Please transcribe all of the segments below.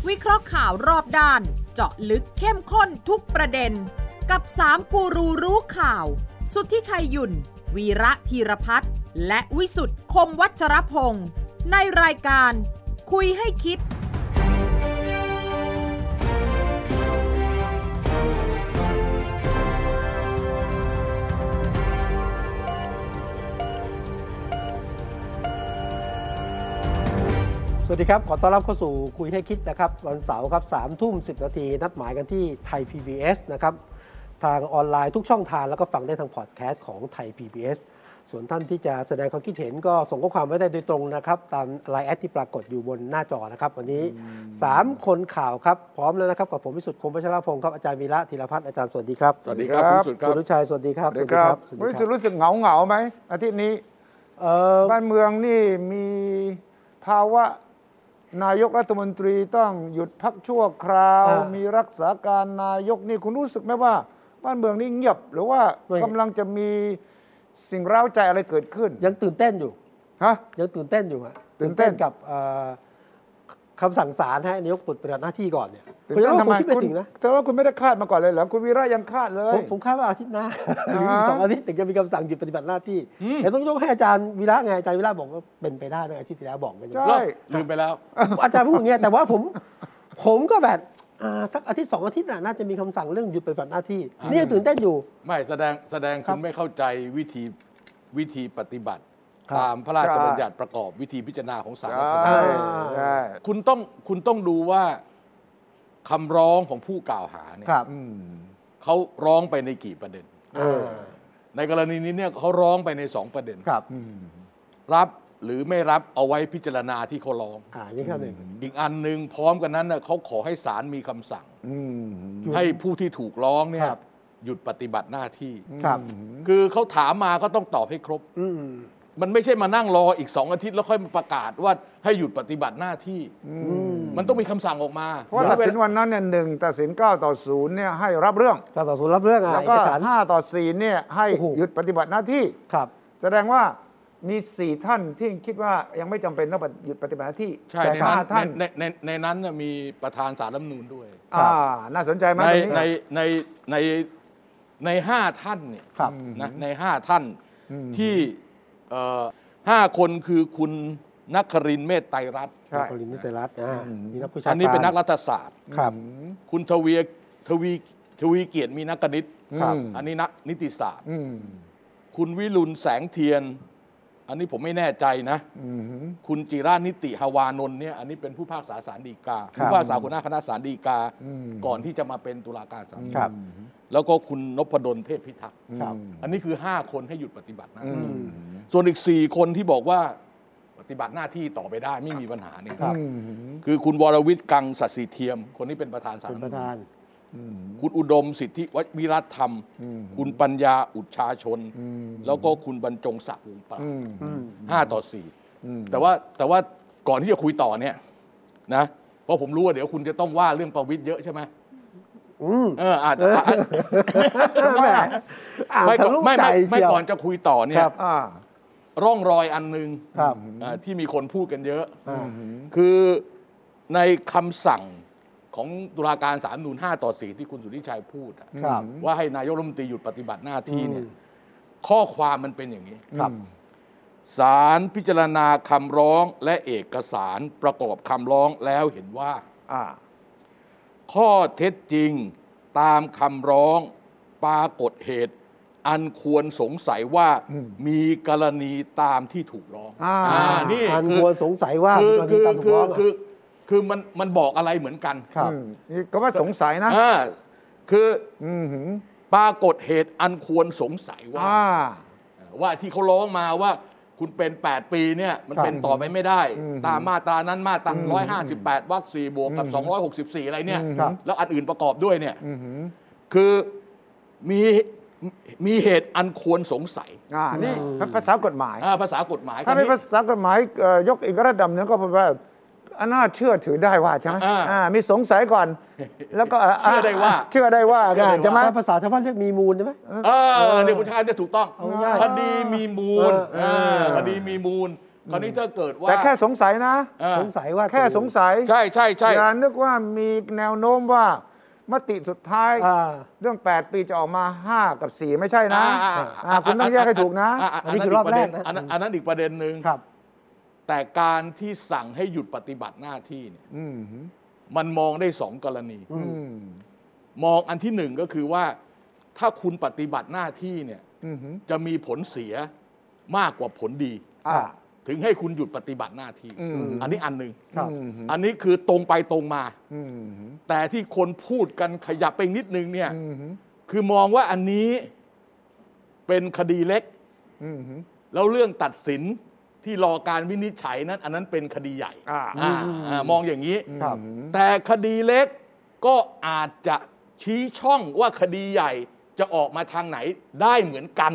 วิเคราะห์ข่าวรอบด้านเจาะลึกเข้มข้นทุกประเด็นกับ3กูรูรู้ข่าวสุทธิชัยหยุ่นวีระธีรพัฒน์และวิสุทธ์คมวัชรพงศ์ในรายการคุยให้คิดสวัสดีครับขอต้อนรับเข้าสู่คุยให้คิดนะครับวันเสาร์ครับ3:10 นาทีนัดหมายกันที่ไทย PBS นะครับทางออนไลน์ทุกช่องทางแล้วก็ฟังได้ทางพอดแคสต์ของไทย PBS ส่วนท่านที่จะแสดงความคิดเห็นก็ส่งข้อความไว้ได้โดยตรงนะครับตามไลน์แอดที่ปรากฏอยู่บนหน้าจอนะครับวันนี้3คนข่าวครับพร้อมแล้วนะครับกับผมวิสุทธิ์คมวัชรพงศ์ครับอาจารย์วีระธีรพัฒน์อาจารย์สวัสดีครับสวัสดีครับคุณสุทธิ์ครับคุณชัยสวัสดีครับสวัสดีครับวิสุทธิ์รู้สึกเหงาไหมอาทิตย์นี้บ้านเมืองนี่มีภาวะนายกรัฐมนตรีต้องหยุดพักชั่วคราวมีรักษาการนายกนี่คุณรู้สึกไหมว่าบ้านเมืองนี่เงียบหรือว่ากำลังจะมีสิ่งร้าวใจอะไรเกิดขึ้นยังตื่นเต้นอยู่ฮะยังตื่นเต้นอยู่ฮะตื่นเต้นกับคำสั่งศาลให้นายกปฏิบัติหน้าที่ก่อนเนี่ยคุณทำไมคุณแต่ว่าคุณไม่ได้คาดมาก่อนเลยเหรอคุณวีระยังคาดเลยผมคาดว่าอาทิตย์หน้าหรือ2 อาทิตย์ถึงจะมีคำสั่งหยุดปฏิบัติหน้าที่แต่ต้องยกให้อาจารย์วีระไงอาจารย์วีระบอกว่าเป็นไปได้อาทิตย์ที่แล้วบอกกันใช่ลืมไปแล้วอาจารย์พูดอย่างเงี้ยแต่ว่าผมก็แบบสักอาทิตย์2 อาทิตย์น่าจะมีคำสั่งเรื่องหยุดปฏิบัติหน้าที่นี่ยังตื่นเต้นอยู่ไม่แสดงคุณไม่เข้าใจวิธีปฏิบัติตามพระราชบัญญัติประกอบวิธีพิจารณาของศาลรัฐธรรมนูญคุณต้องดูว่าคำร้องของผู้กล่าวหาเนี่ยเขาร้องไปในกี่ประเด็นในกรณีนี้เนี่ยเขาร้องไปใน2 ประเด็นรับหรือไม่รับเอาไว้พิจารณาที่เขาร้องนี่ข้อหนึ่งอีกอันหนึ่งพร้อมกันนั้นเขาขอให้ศาลมีคำสั่งให้ผู้ที่ถูกร้องเนี่ยหยุดปฏิบัติหน้าที่คือเขาถามมาก็ต้องตอบให้ครบมันไม่ใช่มานั่งรออีก2 อาทิตย์แล้วค่อยมาประกาศว่าให้หยุดปฏิบัติหน้าที่มันต้องมีคำสั่งออกมาเพราะตัดสินวันนั้นเนี่ย1ตัดสิน9-0เนี่ยให้รับเรื่อง 9-0รับเรื่องแล้วก็5-4เนี่ยให้หยุดปฏิบัติหน้าที่ครับแสดงว่ามี4 ท่านที่คิดว่ายังไม่จำเป็นต้องหยุดปฏิบัติหน้าที่ใช่ในนั้นมีประธานศาลรัฐธรรมนูญด้วยน่าสนใจไหมใน5 ท่านเนี่ยนะใน5 ท่านที่5 คนคือคุณนักครินทร์เมธไตรรัตน์นักครินทร์เมธไตรรัตน์อันนี้เป็นนักรัฐศาสตร์คุณทวีเกียรติมีนักกณิตอันนี้นักนิติศาสตร์คุณวิรุณแสงเทียนอันนี้ผมไม่แน่ใจนะคุณจิรานิติหวานนท์เนี่ยอันนี้เป็นผู้พิพากษาศาลฎีกาผู้พิพากษาหัวหน้าคณะศาลฎีกาก่อนที่จะมาเป็นตุลาการศาลแล้วก็คุณนพดลเทพพิทักษ์อันนี้คือ5 คนให้หยุดปฏิบัติหน้าที่ส่วนอีก4 คนที่บอกว่าปฏิบัติหน้าที่ต่อไปได้ไม่มีปัญหาเนี่ยคือคุณวรวิทย์กังสัตย์ศรีเทียมคนนี้เป็นประธานศาลคุณอุดมสิทธิวิรัตธรรมคุณปัญญาอุชาชนแล้วก็คุณบรรจงศักดิ์วงศ์ปราบ5-4แต่ว่าก่อนที่จะคุยต่อเนี่ยนะเพราะผมรู้ว่าเดี๋ยวคุณจะต้องว่าเรื่องประวิตรเยอะใช่ไหมอาจจะไม่ก่อนจะคุยต่อเนี่ยร่องรอยอันนึงที่มีคนพูดกันเยอะคือในคำสั่งของตุลาการศาลรัฐธรรมนูญ5-4ที่คุณสุทธิชัยพูดว่าให้นายกรัฐมนตรีหยุดปฏิบัติหน้าที่เนี่ยข้อความมันเป็นอย่างนี้ศาลพิจารณาคำร้องและเอกสารประกอบคำร้องแล้วเห็นว่าข้อเท็จจริงตามคำร้องปรากฏเหตุอันควรสงสัยว่ามีกรณีตามที่ถูกร้องนี่อันควรสงสัยว่าคือมันบอกอะไรเหมือนกันนี่ก็ว่าสงสัยนะคือปรากฏเหตุอันควรสงสัยว่าที่เขาร้องมาว่าคุณเป็น8 ปีเนี่ยมันเป็นต่อไปไม่ได้ตามมาตรานั้นมาตรา158 วรรค 4 บวกกับ264อะไรเนี่ยแล้วอันอื่นประกอบด้วยเนี่ยคือมีเหตุอันควรสงสัยนี่ภาษากฎหมายภาษากฎหมายถ้าเป็นภาษากฎหมายยกอีกระดับนึงก็แปลว่าน่าเชื่อถือได้ว่าใช่ไหมมีสงสัยก่อนแล้วก็เชื่อได้ว่าใช่ไหมภาษาชาวบ้านเรียกมีมูลใช่ไหมเดี๋ยวคุณชายจะถูกต้องคดีมีมูลคดีมีมูลคราวนี้ถ้าเกิดว่าแต่แค่สงสัยนะสงสัยว่าแค่สงสัยใช่ใช่ใช่อย่านึกว่ามีแนวโน้มว่ามติสุดท้ายเรื่อง8 ปีจะออกมา5 กับ 4ไม่ใช่นะคุณต้องแยกให้ถูกนะอันนี้คือรอบแรกนะอันนั้นอีกประเด็นหนึ่งแต่การที่สั่งให้หยุดปฏิบัติหน้าที่เนี่ยมันมองได้2 กรณีมองอันที่1ก็คือว่าถ้าคุณปฏิบัติหน้าที่เนี่ยจะมีผลเสียมากกว่าผลดีถึงให้คุณหยุดปฏิบัติหน้าที่อันนี้อันหนึ่งอันนี้คือตรงไปตรงมาแต่ที่คนพูดกันขยับไปนิดนึงเนี่ยคือมองว่าอันนี้เป็นคดีเล็กแล้วเรื่องตัดสินที่รอการวินิจฉัยนั้นอันนั้นเป็นคดีใหญ่มองอย่างนี้แต่คดีเล็กก็อาจจะชี้ช่องว่าคดีใหญ่จะออกมาทางไหนได้เหมือนกัน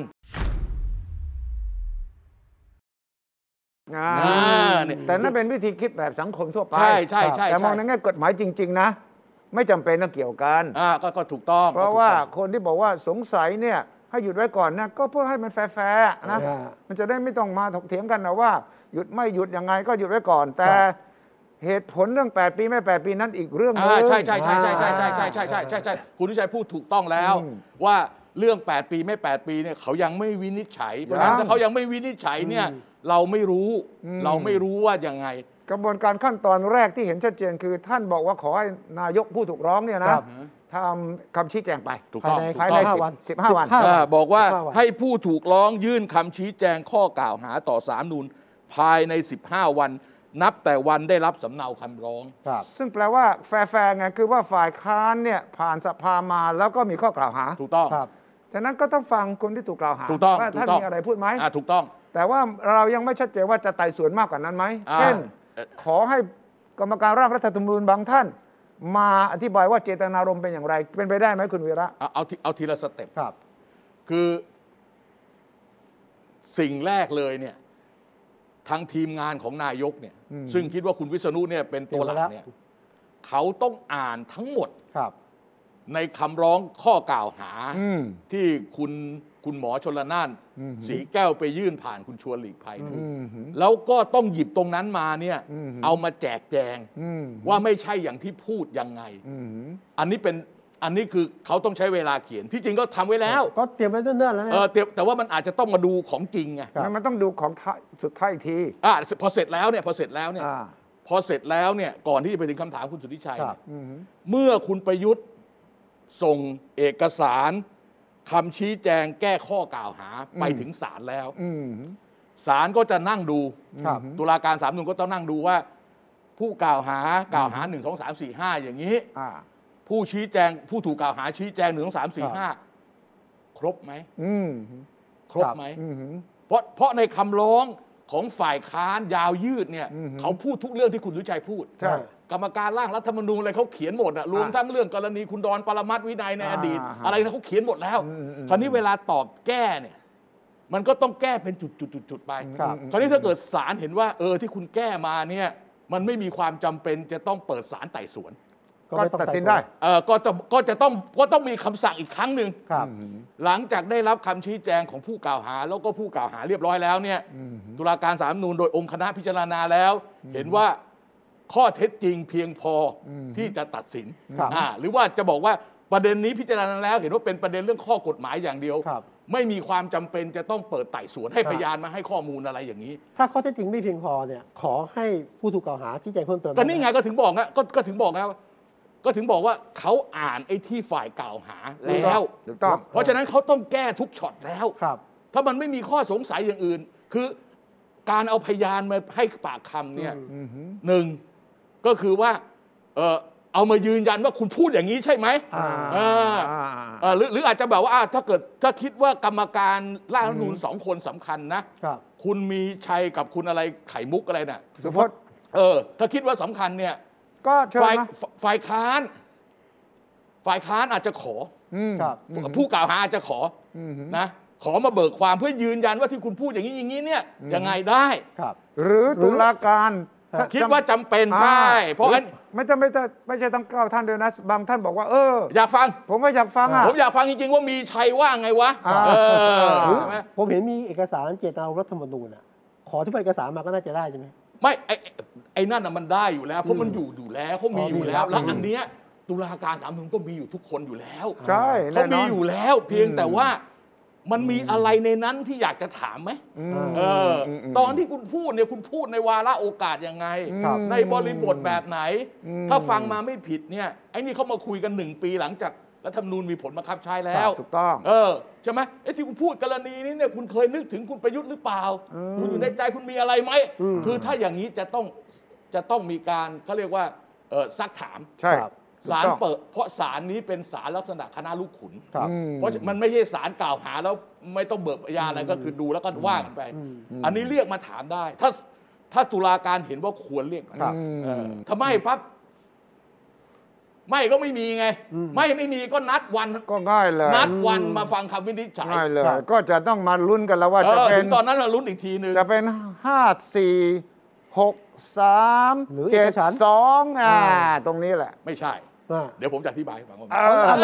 แต่นั่นเป็นวิธีคิดแบบสังคมทั่วไปใช่ใช่ใช่แต่มองในแง่กฎหมายจริงๆนะไม่จำเป็นต้องเกี่ยวกันก็ถูกต้องเพราะว่าคนที่บอกว่าสงสัยเนี่ยให้หยุดไว้ก่อนนะก็เพื่อให้มันแฟร์ๆนะมันจะได้ไม่ต้องมาถกเถียงกันนะว่าหยุดไม่หยุดยังไงก็หยุดไว้ก่อนแต่เหตุผลเรื่อง8 ปีไม่8 ปีนั้นอีกเรื่องนึงใช่ใช่ใช่ใช่ใช่ใช่ใช่ใช่ใช่ใช่ใช่คุณวิชัยพูดถูกต้องแล้วว่าเรื่อง8 ปีไม่8 ปีเนี่ยเขายังไม่วินิจฉัยเพราะฉะนั้นถ้าเขายังไม่วินิจฉัยเนี่ยเราไม่รู้ว่ายังไงกระบวนการขั้นตอนแรกที่เห็นชัดเจนคือท่านบอกว่าขอให้นายกผู้ถูกร้องเนี่ยนะทำคำชี้แจงไปถูกต้องภายใน15 วันบอกว่าให้ผู้ถูกร้องยื่นคำชี้แจงข้อกล่าวหาต่อศาลนูนภายใน15 วันนับแต่วันได้รับสำเนาคำร้องซึ่งแปลว่าแฟร์ไงคือว่าฝ่ายค้านเนี่ยผ่านสภามาแล้วก็มีข้อกล่าวหาถูกต้องฉะนั้นก็ต้องฟังคนที่ถูกกล่าวหาว่าท่านมีอะไรพูดไหมถูกต้องแต่ว่าเรายังไม่ชัดเจนว่าจะไต่สวนมากกว่านั้นไหมเช่นขอให้กรรมการร่างรัฐธรรมนูญบางท่านมาอธิบายว่าเจตนารมณ์เป็นอย่างไรเป็นไปได้ไหมคุณวีระเอาทีละสเต็ปคือสิ่งแรกเลยเนี่ยทางทีมงานของนายกเนี่ยซึ่งคิดว่าคุณวิษณุเนี่ยเป็นตัวหลักเนี่ยเขาต้องอ่านทั้งหมดในคำร้องข้อกล่าวหาที่คุณหมอชลน่านสีแก้วไปยื่นผ่านคุณชวนหลีกภัยแล้วก็ต้องหยิบตรงนั้นมาเนี่ยเอามาแจกแจงว่าไม่ใช่อย่างที่พูดยังไงอันนี้คือเขาต้องใช้เวลาเขียนที่จริงก็ทำไว้แล้วก็เตรียมไว้เนิ่นๆแล้วนะแต่ว่ามันอาจจะต้องมาดูของจริงไงมันต้องดูของสุดท้ายอีกทีพอเสร็จแล้วเนี่ยก่อนที่จะไปถึงคำถามคุณสุทธิชัยเมื่อคุณประยุทธ์ส่งเอกสารคำชี้แจงแก้ข้อกล่าวหาไปถึงศาลแล้วศาลก็จะนั่งดูตุลาการศาลรัฐธรรมนูญก็ต้องนั่งดูว่าผู้กล่าวห1 2 3 4 5อย่างนี้ผู้ชี้แจงผู้ถูกกล่าวหาชี้แจง1 2 3 4 5ครบไหมครบไหมเพราะในคำร้องของฝ่ายค้านยาวยืดเนี่ยเขาพูดทุกเรื่องที่คุณสุชัยพูดกรรมการร่างรัฐธรรมนูญอะไรเขาเขียนหมดรวมทั้งเรื่องกรณีคุณดอนปรมัตถ์วินัยในอดีตอะไรนะเขาเขียนหมดแล้วคราวนี้เวลาตอบแก้เนี่ยมันก็ต้องแก้เป็นจุดๆไปคราวนี้ถ้าเกิดศาลเห็นว่าที่คุณแก้มาเนี่ยมันไม่มีความจำเป็นจะต้องเปิดศาลไต่สวนก็ตัดสินได้ก็ต้องมีคำสั่งอีกครั้งหนึ่งหลังจากได้รับคำชี้แจงของผู้กล่าวหาแล้วก็ผู้กล่าวหาเรียบร้อยแล้วเนี่ยตุลาการศาลรัฐธรรมนูญโดยองค์คณะพิจารณาแล้วเห็นว่าข้อเท็จจริงเพียงพอที่จะตัดสินหรือว่าจะบอกว่าประเด็นนี้พิจารณาแล้วเห็นว่าเป็นประเด็นเรื่องข้อกฎหมายอย่างเดียวไม่มีความจำเป็นจะต้องเปิดไต่สวนให้พยานมาให้ข้อมูลอะไรอย่างนี้ถ้าข้อเท็จจริงไม่เพียงพอเนี่ยขอให้ผู้ถูกกล่าวหาชี้แจงเพิ่มเติมก็นี่ไงก็ถึงบอกนะก็ถึงบอกว่าเขาอ่านไอ้ที่ฝ่ายกล่าวหาแล้วเพราะฉะนั้นเขาต้องแก้ทุกช็อตแล้วถ้ามันไม่มีข้อสงสัยอย่างอื่นคือการเอาพยานมาให้ปากคำเนี่ยหนึ่งก็คือว่าเอามายืนยันว่าคุณพูดอย่างนี้ใช่ไหมหรืออาจจะแบบว่าถ้าคิดว่ากรรมการร่างรัฐธรรมนูญ2 คนสำคัญนะคุณมีชัยกับคุณอะไรไข่มุกอะไรน่ะสุพจน์ถ้าคิดว่าสำคัญเนี่ยก็ฝ่ายค้านอาจจะขอผู้กล่าวหาอาจจะขอนะขอมาเบิกความเพื่อยืนยันว่าที่คุณพูดอย่างนี้เนี่ยยังไงได้หรือตุลาการคิดว่าจำเป็นใช่เพราะไม่ใช่ต้อง9 ท่านเดียวนะบางท่านบอกว่าอยากฟังผมไม่อยากฟังผมอยากฟังจริงๆว่ามีชัยว่าไงวะผมเห็นมีเอกสารเจตนารมณ์รัฐธรรมนูญขขอที่เอกสารมาก็น่าจะได้ใช่ไหมไม่ไอ้นั่นน่ะมันได้อยู่แล้วเพราะมันอยู่แล้วเขามีอยู่แล้วแล้วอันเนี้ยตุลาการศาลรัฐธรรมนูญก็มีอยู่ทุกคนอยู่แล้วใช่เขามีอยู่แล้วเพียงแต่ว่ามันมีอะไรในนั้นที่อยากจะถามไหมตอนที่คุณพูดเนี่ยคุณพูดในวาระโอกาสยังไงในบริบทแบบไหนถ้าฟังมาไม่ผิดเนี่ยไอ้นี่เขามาคุยกัน1 ปีหลังจากรัฐธรรมนูญมีผลบังคับใช้แล้วถูกต้องใช่ไหมไอ้ที่คุณพูดกรณีนี้เนี่ยคุณเคยนึกถึงคุณประยุทธ์หรือเปล่าคุณอยู่ในใจคุณมีอะไรไหมคือถ้าอย่างนี้จะต้องมีการเขาเรียกว่าซักถามใช่ศาลเปิดเพราะศาลนี้เป็นศาลลักษณะคณะลูกขุนเพราะมันไม่ใช่ศาลกล่าวหาแล้วไม่ต้องเบิกพยานอะไรก็คือดูแล้วก็ว่ากันไปอันนี้เรียกมาถามได้ถ้าตุลาการเห็นว่าควรเรียกถ้าไม่ปั๊บไม่ก็ไม่มีไงไม่มีก็นัดวันก็ง่ายเลยนัดวันมาฟังคำวินิจฉัยง่ายเลยก็จะต้องมาลุ้นกันแล้วว่าจะเป็นตอนนั้นเราลุ้นอีกทีนึงจะเป็น5-4-6-3 7-2ตรงนี้แหละไม่ใช่เดี๋ยวผมจะอธิบายให้ฟังว่า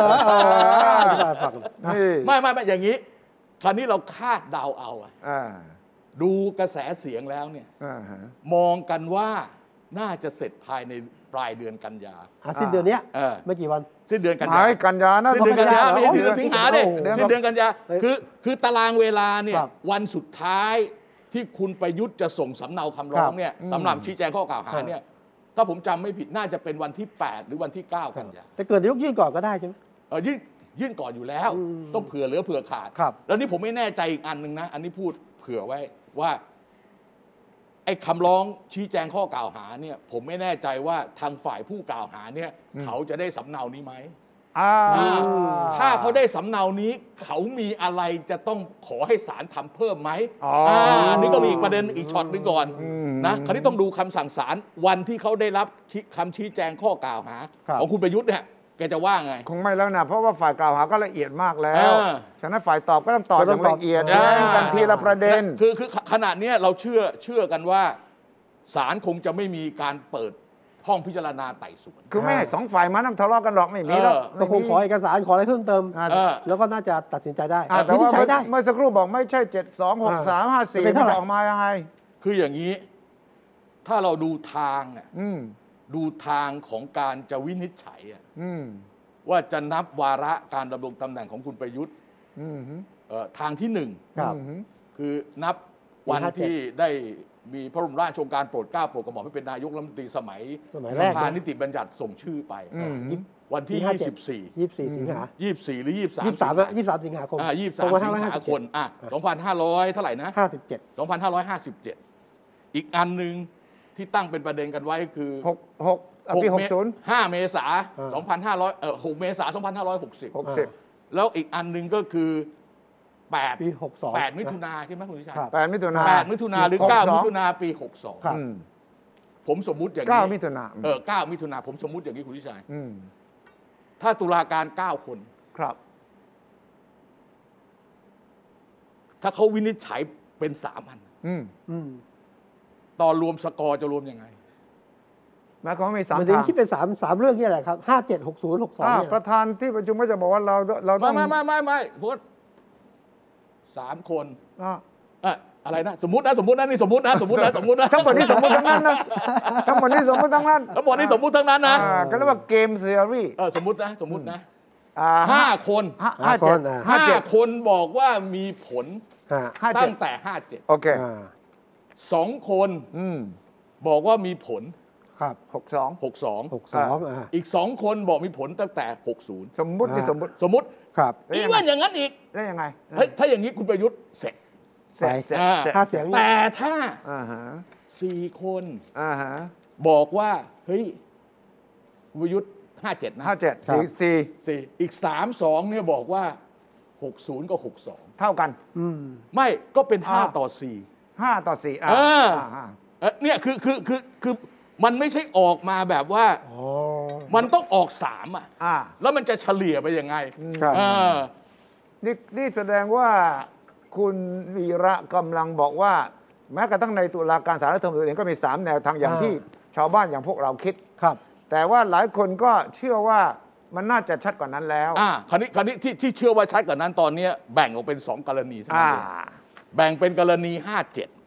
ไม่อย่างนี้คราวนี้เราคาดเดาเอาดูกระแสเสียงแล้วเนี่ยมองกันว่าน่าจะเสร็จภายในปลายเดือนกันยาสิ้นเดือนนี้ไม่กี่วันสิ้นเดือนกันยากันยานะสิ้นเดือนกันยาไม่ใช่เดือนสิงหาดิสิ้นเดือนกันยาคือตารางเวลาเนี่ยวันสุดท้ายที่คุณประยุทธ์จะส่งสำเนาคำร้องเนี่ยสำหรับชี้แจงข้อกล่าวหาเนี่ยถ้าผมจำไม่ผิดน่าจะเป็นวันที่8หรือวันที่9กันยาแต่เกิดนายกยื่นก่อนก็ได้ใช่ไหมยื่นก่อนอยู่แล้วต้องเผื่อเหลือเผื่อขาดแล้วนี่ผมไม่แน่ใจอีกอันหนึ่งนะอันนี้พูดเผื่อไว้ว่าไอ้คำร้องชี้แจงข้อกล่าวหาเนี่ยผมไม่แน่ใจว่าทางฝ่ายผู้กล่าวหาเนี่ยเขาจะได้สำเนานี้ไหมถ้าเขาได้สำเนานี้เขามีอะไรจะต้องขอให้ศาลทำเพิ่มไหมนี่ก็มีอีกประเด็นอีกช็อตนึงก่อนนะคราวนี้ต้องดูคำสั่งศาลวันที่เขาได้รับคำชี้แจงข้อกล่าวหาของคุณประยุทธ์เนี่ยแกจะว่าไงคงไม่แล้วนะเพราะว่าฝ่ายกล่าวหาก็ละเอียดมากแล้วฉะนั้นฝ่ายตอบก็ต้องตอบอย่างละเอียดกันทีละประเด็นคือขณะนี้เราเชื่อกันว่าศาลคงจะไม่มีการเปิดห้องพิจารณาไต่สวนคือไม่สองฝ่ายมานั่งทะเลาะกันหรอกไม่มีหรอกก็คงขอเอกสารขออะไรเพิ่มเติมแล้วก็น่าจะตัดสินใจได้แต่ว่าเมื่อสักครู่บอกไม่ใช่7-2-6-3-5-4มันจะออกมายังไงคืออย่างนี้ถ้าเราดูทางดูทางของการจะวินิจฉัยว่าจะนับวาระการดำรงตำแหน่งของคุณประยุทธ์ทางที่1คือนับวันที่ได้มีพระบรมราชโองการโปรดเกล้าโปรดกระหม่อมให้เป็นนายกรัฐมนตรีสมัยสภานิติบัญญัติส่งชื่อไปวันที่ 24 สิงหา 24หรือ 23 สิงหาคม 23 สิงหาคม2,500เท่าไหร่นะ2557อีกอันหนึ่งที่ตั้งเป็นประเด็นกันไว้คือปี60 5 เมษายน6 เมษายน 2560แล้วอีกอันหนึ่งก็คือปี62 8 มิถุนาใช่ไหมคุณวิชัย 8 มิถุนา 8 มิถุนาหรือ 9 มิถุนาปี 62ผมสมมุติอย่างนี้ 9 มิถุนา 9 มิถุนาผมสมมุติอย่างนี้คุณวิชัยถ้าตุลาการ9 คนครับถ้าเขาวินิจฉัยเป็น3 อันตอนรวมสกอร์จะรวมยังไงหมายความว่ามี3 ทางคิดเป็น3เรื่องนี่แหละครับ57 60 62เนี่ยประธานที่ประชุมก็จะบอกว่าเราต้องไม่พูด3 คนอะไรนะสมมตินะนี่สมมตินะทั้งหมดนี้สมมติทั้งนั้นนะทั้งหมดนี้สมมติทั้งนั้นนะก็เรียกว่าเกมเทอรี่สมมตินะ5 คน5 คนบอกว่ามีผลตั้งแต่57 โอเค 2 คนบอกว่ามีผลครับ 62อีก2 คนบอกมีผลตั้งแต่60 สมมุติครับอีว่าอย่างนั้นอีกได้ยังไงถ้าอย่างนี้คุณประยุทธ์เสร็จถ้าเสียงแต่ถ้า4 คนบอกว่าเฮ้ยคุณประยุทธ์57นะ 4 อีก3-2เนี่ยบอกว่า60กับ62 เท่ากันไม่ก็เป็น5 ต่อ 4 เนี่ยคือมันไม่ใช่ออกมาแบบว่ามันต้องออก3แล้วมันจะเฉลี่ยไปยังไงนี่แสดงว่าคุณวีระกำลังบอกว่าแม้กระทั่งในตุลาการศาลรัฐธรรมนูญเองก็มี3 แนวทางอย่างที่ชาวบ้านอย่างพวกเราคิดครับแต่ว่าหลายคนก็เชื่อว่ามันน่าจะชัดกว่านั้นแล้วคราวนี้ที่เชื่อว่าชัดกว่านั้นตอนนี้แบ่งออกเป็น2 กรณีเท่านั้นเองแบ่งเป็นกรณี57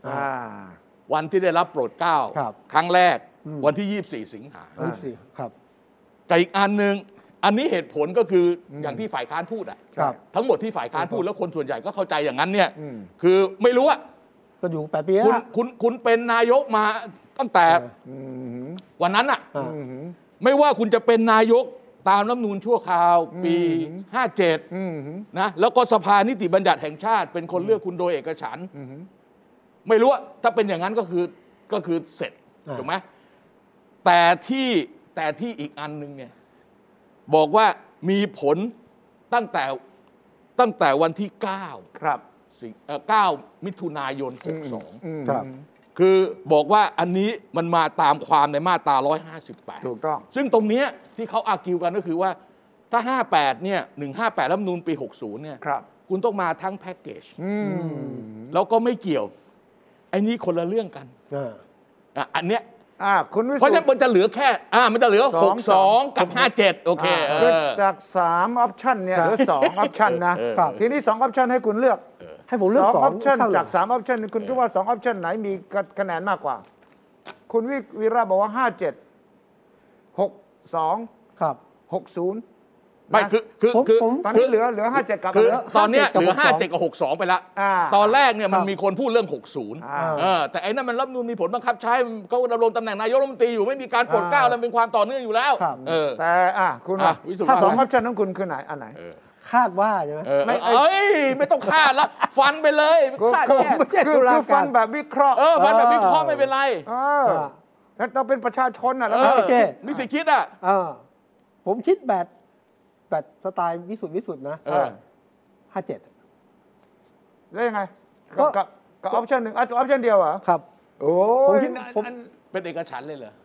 วันที่ได้รับโปรดเกล้าครับครั้งแรกวันที่ 24 สิงหาครับกับอีกอันหนึ่งอันนี้เหตุผลก็คืออย่างที่ฝ่ายค้านพูดอะครับทั้งหมดที่ฝ่ายค้านพูดแล้วคนส่วนใหญ่ก็เข้าใจอย่างนั้นเนี่ยคือไม่รู้อะก็อยู่8 ปีแล้วคุณเป็นนายกมาตั้งแต่วันนั้นอะไม่ว่าคุณจะเป็นนายกตามรัฐธรรมนูญชั่วคราวปี 57นะแล้วก็สภานิติบัญญัติแห่งชาติเป็นคนเลือกคุณโดยเอกฉันท์ไม่รู้ถ้าเป็นอย่างนั้นก็คือเสร็จถูกไหมแต่ที่อีกอันหนึ่งเนี่ยบอกว่ามีผลตั้งแต่วันที่9 ครับ 9 มิถุนายน 62 ครับคือบอกว่าอันนี้มันมาตามความในมาตรา 158 ถูกต้องซึ่งตรงนี้ที่เขาอาร์กิวกันก็คือว่าถ้า 58 เนี่ย 158 รัฐธรรมนูญปี 60 เนี่ยคุณต้องมาทั้งแพ็กเกจแล้วก็ไม่เกี่ยวไอ้นี้คนละเรื่องกันอันเนี้ยคุณวิสุทธิ์เพราะฉะนั้นมันจะเหลือแค่มันจะเหลือ 62 กับ 57 โอเคจาก3ออปชันเนี่ยเหลือ2ออปชันนะทีนี้2ออปชันให้คุณเลือกให้ผมเลือก2ออปชันจาก3ออปชันคุณคิดว่า2ออปชันไหนมีคะแนนมากกว่าคุณวิระบอกว่า57 62 ครับ 60ไม่คือตอนนี้เหลือ57กับตอนนี้เหลือ57กับ62ไปแล้วตอนแรกเนี่ยมันมีคนพูดเรื่อง60แต่ไอ้นั่นมันรัฐธรรมนูญมีผลบังคับใช้เขาดำรงตำแหน่งนายกรัฐมนตรีอยู่ไม่มีการโปรดเกล้าแล้วเป็นความต่อเนื่องอยู่แล้วแต่คุณถ้า2ออปชันของคุณคือไหนอันไหนคาดว่าใช่ไหมไม่ต้องคาดแล้วฟันไปเลยคาดคือฟันแบบวิเคราะห์ฟันแบบวิเคราะห์ไม่เป็นไรถ้าเราเป็นประชาชนแล้วมีสิทธิ์คิดผมคิดแบบสไตล์วิสุทธ์นะ57 แล้วยังไงกับออปชันหนึ่งออปชันเดียวเหรอครับโอ้ผมเป็นเอกฉันท์เลยเหรอ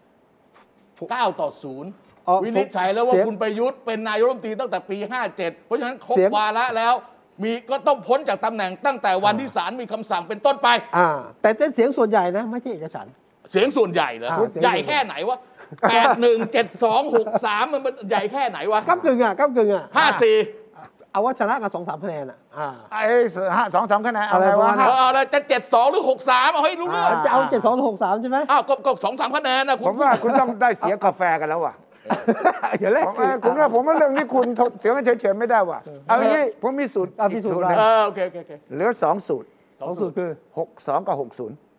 9-0วินิจฉัยแล้วว่าคุณประยุทธ์เป็นนายกรัฐมนตรีตั้งแต่ปี 57เพราะฉะนั้นครบวาระแล้วก็ต้องพ้นจากตำแหน่งตั้งแต่วันที่ศาลมีคำสั่งเป็นต้นไปแต่เป็นเสียงส่วนใหญ่นะไม่ใช่เอกฉันท์เสียงส่วนใหญ่เหรอใหญ่แค่ไหนวะ817263มันใหญ่แค่ไหนวะก้ำกึ่ง 54 เอาว่าชนะกัน2-3 คะแนน 2-3 คะแนนอะไรวะอะไรจะ72หรือ63เอาให้รู้เรื่องจะเอา72หรือ63ใช่ไหมก็2-3 คะแนนนะผมว่าคุณต้องได้เสียกาแฟกันแล้วว่ะอย่าเล่นผมว่าเรื่องนี้คุณเสียงเฉยๆไม่ได้ว่ะเอาอย่างนี้ผมมีสูตรอีกสูตรโอเคเหลือ2 สูตร 2 สูตรคือ 62กับ60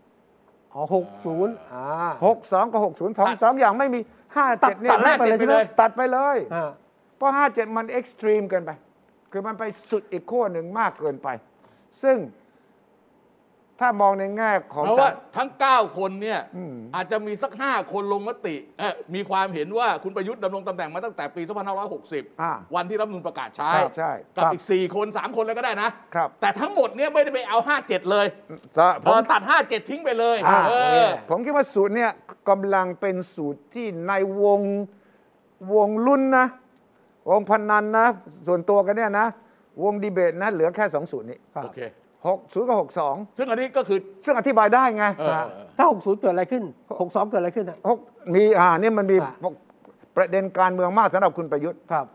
60 62กับ60 2อย่างไม่มี57เนี่ยตัดแรกไปเลยใช่ไหมตัดไปเลยเพราะ57มันเอ็กซ์ตรีมเกินไปคือมันไปสุดอีกขั้วหนึ่งมากเกินไปซึ่งถ้ามองในแง่ของเพราะว่าทั้ง9คนเนี่ยอาจจะมีสัก5คนลงมติมีความเห็นว่าคุณประยุทธ์ดำรงตำแหน่งมาตั้งแต่ปี2560วันที่รัฐธรรมนูญประกาศใช้กับอีก4คน3คนเลยก็ได้นะแต่ทั้งหมดเนี่ยไม่ได้ไปเอา57เลยตัด57ทิ้งไปเลยผมคิดว่าสูตรเนี่ยกำลังเป็นสูตรที่ในวงลุ้นนะวงพนันนะส่วนตัวกันเนี่ยนะวงดีเบตนะเหลือแค่2 สูตรนี้โอเค 60กับ62 ซึ่งอันนี้ก็คือซึ่งอธิบายได้ไงถ้า60เกิดอะไรขึ้น62เกิดอะไรขึ้นมีนี่มันมีประเด็นการเมืองมากสำหรับคุณประยุทธ์ครับ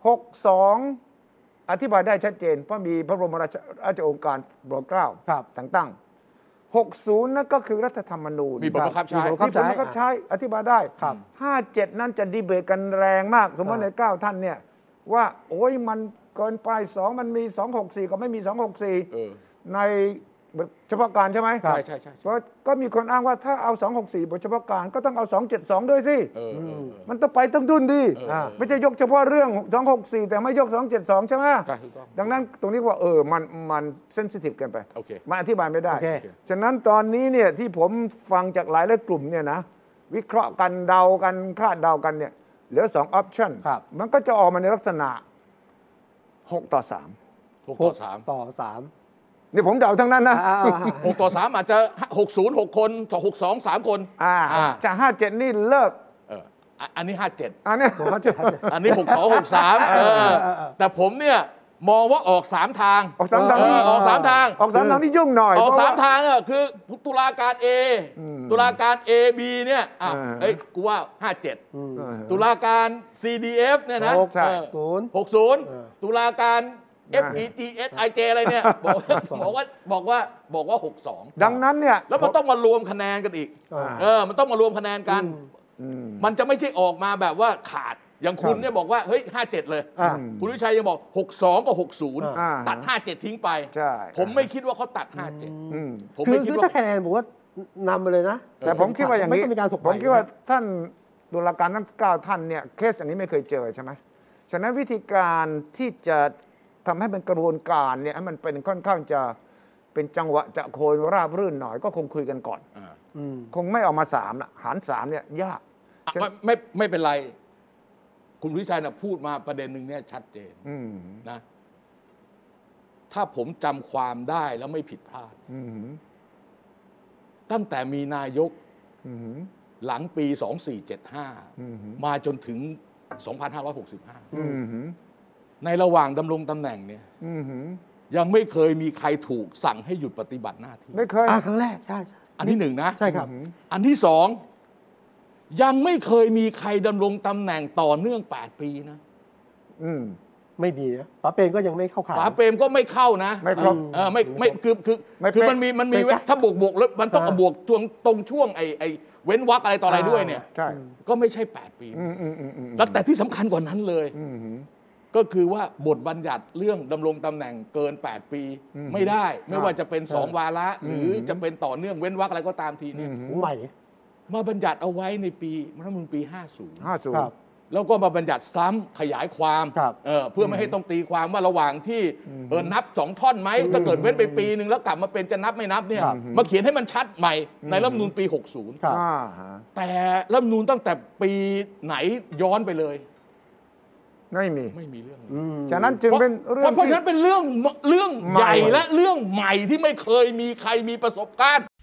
62อธิบายได้ชัดเจนเพราะมีพระบรมราชโองการโปรดเกล้าแต่งตั้ง60นั่นก็คือรัฐธรรมนูญมีผลบังคับใช้อธิบายได้57นั่นจะดีเบตกันแรงมากสมมติใน9ท่านเนี่ยว่าโอ้ยมันเกินไป2มันมี264ก็ไม่มี264ในเฉพาะการใช่ไหมใช่เพราะก็มีคนอ้างว่าถ้าเอา264บทเฉพาะการก็ต้องเอา272ด้วยสิมันต้องไปต้องดุลดิไม่ใช่ยกเฉพาะเรื่อง264แต่ไม่ยก272ใช่ไหมดังนั้นตรงนี้ว่ามันเซนซิทีฟเกินไปมันอธิบายไม่ได้ฉะนั้นตอนนี้เนี่ยที่ผมฟังจากหลายกลุ่มเนี่ยนะวิเคราะห์กันเดากันคาดเดากันเนี่ยเหลือ2ออปชั่นมันก็จะออกมาในลักษณะ6-3นี่ผมเดาทั้งนั้นนะ 6-3อาจจะ60 6คน62 3คนจาก57นี่เลิกอันนี้57 อันนี้ 62 63แต่ผมเนี่ยมองว่าออก3ทางออก3ทางนี่ยุ่งหน่อยออก3ทางคือตุลาการ A ตุลาการ A B เนี่ยกูว่า57ตุลาการ CDF เนี่ยนะ60ตุลาการ FEGSIJ อะไรเนี่ยบอกว่า62 ดังนั้นเนี่ยแล้วมันต้องมารวมคะแนนกันอีกมันต้องมารวมคะแนนกันมันจะไม่ใช่ออกมาแบบว่าขาดอย่างคุณเนี่ยบอกว่าเฮ้ย57เลยคุณวิชัยยังบอก62กับ60ตัด57ทิ้งไปผมไม่คิดว่าเขาตัด57ผมไม่คิดว่าถ้าคะแนนบอกว่านำไปเลยนะแต่ผมคิดว่าอย่างนี้ผมคิดว่าท่านตุลาการทั้ง9ท่านเนี่ยเคสอย่างนี้ไม่เคยเจอใช่ไหมฉะนั้นวิธีการที่จะทำให้เป็นกระบวนการเนี่ยให้มันเป็นค่อนข้างจะเป็นจังหวะจะโคยราบรื่นหน่อยก็คงคุยกันก่อนคงไม่ออกมา3นะหาร3เนี่ยยากไม่เป็นไรคุณวิชัยนะพูดมาประเด็นหนึ่งเนี่ยชัดเจนนะถ้าผมจำความได้แล้วไม่ผิดพลาดตั้งแต่มีนายกหลังปี2475มาจนถึง2565ในระหว่างดำรงตำแหน่งเนี่ยยังไม่เคยมีใครถูกสั่งให้หยุดปฏิบัติหน้าที่ไม่เคยครั้งแรกใช่อันที่1นะใช่ครับอันที่2ยังไม่เคยมีใครดำรงตำแหน่งต่อเนื่อง8ปีนะไม่มีนะป๋าเปรมก็ยังไม่เข้าข่ายป๋าเปรมก็ไม่เข้านะไม่ครบไม่คือมันมีถ้าบวกแล้วมันต้องบวกตรงช่วงไอ้เว้นวรรคอะไรต่ออะไรด้วยเนี่ยก็ไม่ใช่8ปีแล้วแต่ที่สำคัญกว่านั้นเลยก็คือว่าบทบัญญัติเรื่องดำรงตำแหน่งเกิน8ปีไม่ได้ไม่ว่าจะเป็น2วาระหรือจะเป็นต่อเนื่องเว้นวรรคอะไรก็ตามทีเนี่ยใหม่มาบัญญัติเอาไว้ในปีรัฐธรรมนูญปี 50 แล้วก็มาบัญญัติซ้ำขยายความเพื่อไม่ให้ต้องตีความว่าระหว่างที่นับ2ท่อนไหมถ้าเกิดเว้นไปปีนึงแล้วกลับมาเป็นจะนับไม่นับเนี่ยมาเขียนให้มันชัดใหม่ในรัฐธรรมนูญปี60แต่รัฐธรรมนูญตั้งแต่ปีไหนย้อนไปเลยไม่มีเรื่องฉะนั้นจึงเป็นเรื่องเพราะฉะนั้นเป็นเรื่องใหญ่และเรื่องใหม่ที่ไม่เคยมีใครมีประสบการณ์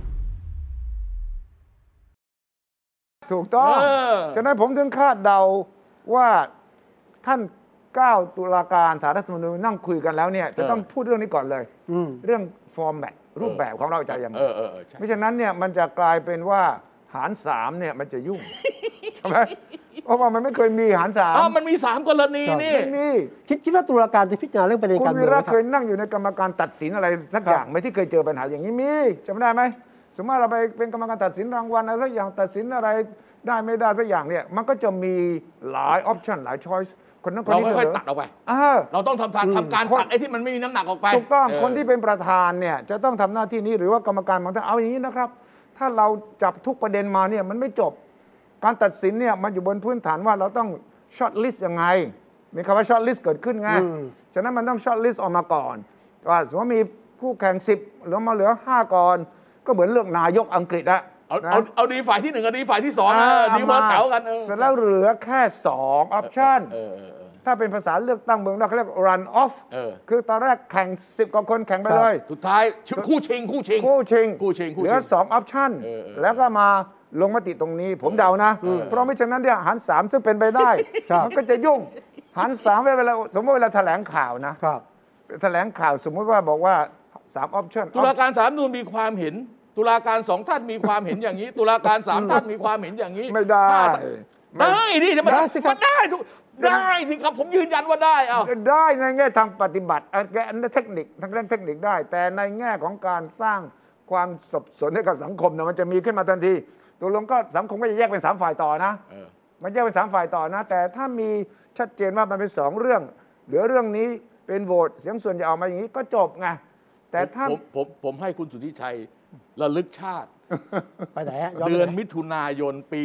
ถูกต้องฉะนั้นผมถึงคาดเดาว่าท่าน9ตุลาการศาลรัฐธรรมนูญนั่งคุยกันแล้วเนี่ยจะต้องพูดเรื่องนี้ก่อนเลยเรื่องฟอร์แมตรูปแบบของเราจะอย่างไรไม่ฉะนั้นเนี่ยมันจะกลายเป็นว่าหาร3เนี่ยมันจะยุ่งใช่ไหมเพราะว่ามันไม่เคยมีหาร3 มันมี3กรณีนี่คิดว่าตุลาการจะพิจารณาเรื่องประเด็นการเมืองคุณวีระเคยนั่งอยู่ในกรรมการตัดสินอะไรสักอย่างไหมที่เคยเจอปัญหาอย่างนี้มีจำได้ไหมสมมติเราไปเป็นกรรมการตัดสินรางวัลอะไรสักอย่างตัดสินอะไรได้ไม่ได้สักอย่างเนี่ยมันก็จะมีหลายออปชันหลายช้อยส์คนนั้นคนนี้เราค่อยตัดออกไปเราต้องทำการตัดไอ้ที่มันไม่มีน้ำหนักออกไปถูกต้องคนที่เป็นประธานเนี่ยจะต้องทำหน้าที่นี้หรือว่ากรรมการบางท่านเอาอย่างนี้นะครับถ้าเราจับทุกประเด็นมาเนี่ยมันไม่จบการตัดสินเนี่ยมันอยู่บนพื้นฐานว่าเราต้องช็อตลิสต์ยังไงมีคำว่าช็อตลิสต์เกิดขึ้นไงฉะนั้นมันต้องช็อตลิสต์ออกมาก่อนว่าสมมติมีคู่แข่ง10แล้วมาเหลือ5ก่อนก็เหมือนเลือกนายกอังกฤษอะเอาดีฝ่ายที่1กับดีฝ่ายที่2ดีมาแถวกันเสร็จแล้วเหลือแค่2ออปชั่นถ้าเป็นภาษาเลือกตั้งเมืองนอกเขาเรียก run off คือตอนแรกแข่ง10กว่าคนแข่งไปเลยสุดท้ายคู่ชิงเหลือ2ออปชั่นแล้วก็มาลงมติตรงนี้ผมเดานะเพราะไม่ฉะนั้นเนี่ยหาร3ซึ่งเป็นไปได้มันก็จะยุ่งหาร3เวลาสมมติเวลาแถลงข่าวนะแถลงข่าวสมมติว่าบอกว่า3ออปชั่นตุลาการศาลรัฐธรรมนูญมีความเห็นตุลาการ2ท่านมีความเห็นอย่างนี้ตุลาการ3ท่านมีความเห็นอย่างนี้ไม่ได้ดิจะได้สิครับได้สิครับผมยืนยันว่าได้ได้ในแง่ทางปฏิบัติเทคนิคทางเรื่องเทคนิคได้แต่ในแง่ของการสร้างความสับสนให้กับสังคมเนี่ยมันจะมีขึ้นมาทันทีตัวลงก็สังคมก็จะแยกเป็น3ฝ่ายต่อนะมันแยกเป็น3ฝ่ายต่อนะแต่ถ้ามีชัดเจนว่ามันเป็น2เรื่องเหลือเรื่องนี้เป็นโหวตเสียงส่วนใหญ่ออกมาอย่างนี้ก็จบไงแต่ถ้าผมให้คุณสุทธิชัยระลึกชาติไปไหนเดือนมิถุนายนปี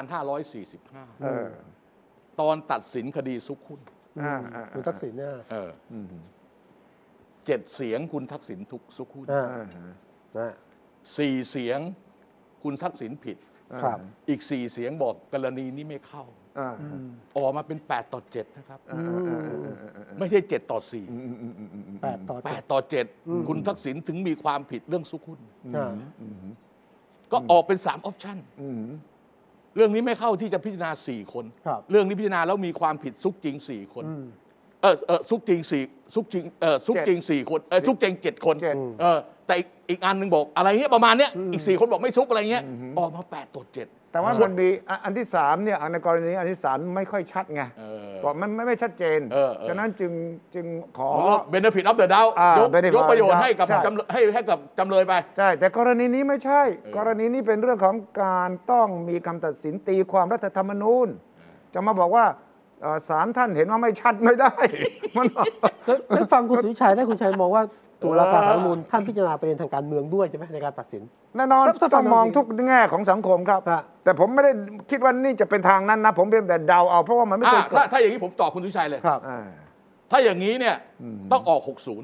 2545ตอนตัดสินคดีซุกหุ้นคุณทักษิณเนี่ย 7 เสียงคุณทักษิณทุกซุกหุ้น4 เสียงคุณทักษิณผิดอีก4 เสียงบอกกรณีนี้ไม่เข้าออกมาเป็น8-7นะครับไม่ใช่7-4 8-7คุณทักษิณถึงมีความผิดเรื่องซุกหุ้นก็ออกเป็น3ออปชั่นเรื่องนี้ไม่เข้าที่จะพิจารณา4 คนเรื่องนี้พิจารณาแล้วมีความผิดซุกจริง4 คนซุกจริง4คนซุกจริง7 คนแต่อีกอันนึงบอกอะไรเงี้ยประมาณเนี้ยอีก4 คนบอกไม่ซุกอะไรเงี้ยออกมา8-7 แต่ว่ามันมีอันที่3เนี่ยในกรณีอันที่3ไม่ค่อยชัดไงก็มันไม่ชัดเจนฉะนั้นจึงขอ benefit of the doubt ยกประโยชน์ให้กับให้กับจำเลยไปใช่แต่กรณีนี้ไม่ใช่กรณีนี้เป็นเรื่องของการต้องมีคำตัดสินตีความรัฐธรรมนูญจะมาบอกว่าศาลท่านเห็นว่าไม่ชัดไม่ได้มันฟังคุณสุวิชัยได้คุณชัยมองว่าตุลาการศาลรัฐธรรมนูญท่านพิจารณาประเด็นทางการเมืองด้วยใช่ไหมในการตัดสินแน่นอนต้องมองทุกแง่ของสังคมครับแต่ผมไม่ได้คิดว่านี่จะเป็นทางนั้นนะผมเพียงแต่เดาเอาเพราะว่ามันไม่เคยเกิดถ้าอย่างนี้ผมตอบคุณสุวิชัยเลยครับถ้าอย่างนี้เนี่ยต้องออก60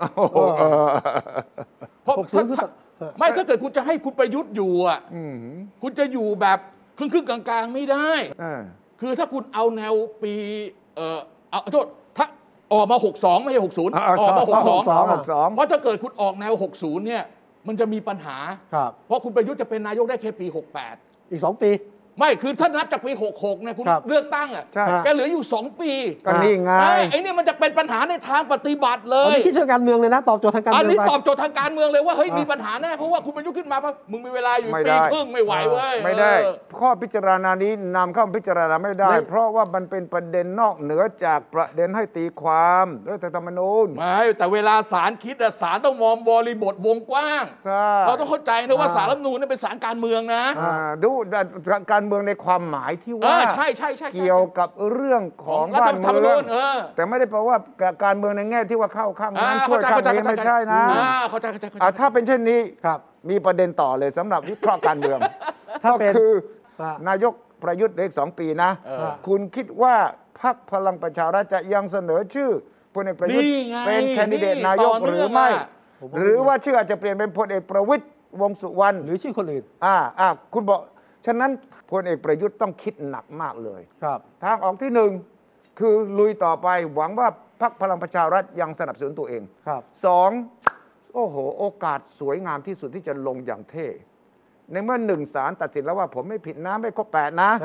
เพราะไม่ถ้าเกิดคุณจะให้คุณประยุทธ์อยู่อ่ะคุณจะอยู่แบบครึ่งกลางๆไม่ได้คือถ้าคุณเอาแนวปีเอาโทษถ้าออกมา62ไม่ใช่60ออกมา62เพราะถ้าเกิดคุณออกแนว60เนี่ยมันจะมีปัญหาเพราะคุณประยุทธ์จะเป็นนายกได้แค่ปี68 อีก2 ปีไม่คือถ้านับจากปี66เนี่ยคุณเลือกตั้งอ่ะแกเหลืออยู่2 ปีก็นี่ไงไอ้นี่มันจะเป็นปัญหาในทางปฏิบัติเลยอันนี้คิดเชิงการเมืองเลยนะตอบโจทย์ทางการเมืองอันนี้ตอบโจทย์ทางการเมืองเลยว่าเฮ้ยมีปัญหาแน่เพราะว่าคุณประยุทธ์ขึ้นมามึงมีเวลาอยู่ปีครึ่งไม่ไหวเว้ยไม่ได้ข้อพิจารณานี้นำเข้าพิจารณาไม่ได้เพราะว่ามันเป็นประเด็นนอกเหนือจากประเด็นให้ตีความรัฐธรรมนูญไม่แต่เวลาศาลคิดศาลต้องมองบริบทวงกว้างเราต้องเข้าใจนะว่าศาลรัฐธรรมนูญนี่เป็นศาลการเมืองนะดูการเมืองในความหมายที่ว่าเกี่ยวกับเรื่องของบ้านเมืองแต่ไม่ได้แปลว่าการเมืองในแง่ที่ว่าเข้าข้างนั้นช่วยข้างนี้ไม่ใช่นะถ้าเป็นเช่นนี้มีประเด็นต่อเลยสำหรับวิเคราะห์การเมืองก็คือนายกประยุทธ์อีก2 ปีนะคุณคิดว่าพรรคพลังประชารัฐจะยังเสนอชื่อพลเอกประยุทธ์เป็นแคนดิเดตนายกหรือไม่หรือว่าชื่ออาจจะเปลี่ยนเป็นพลเอกประวิตรวงษ์สุวรรณหรือชื่อคนอื่นคุณบอกฉะนั้นพลเอกประยุทธ์ต้องคิดหนักมากเลยทางออกที่1คือลุยต่อไปหวังว่าพรรคพลังประชารัฐยังสนับสนุนตัวเอง2โอ้โหโอกาสสวยงามที่สุดที่จะลงอย่างเท่ในเมื่อ1ศาลตัดสินแล้วว่าผมไม่ผิดนะไม่ครบ8นะ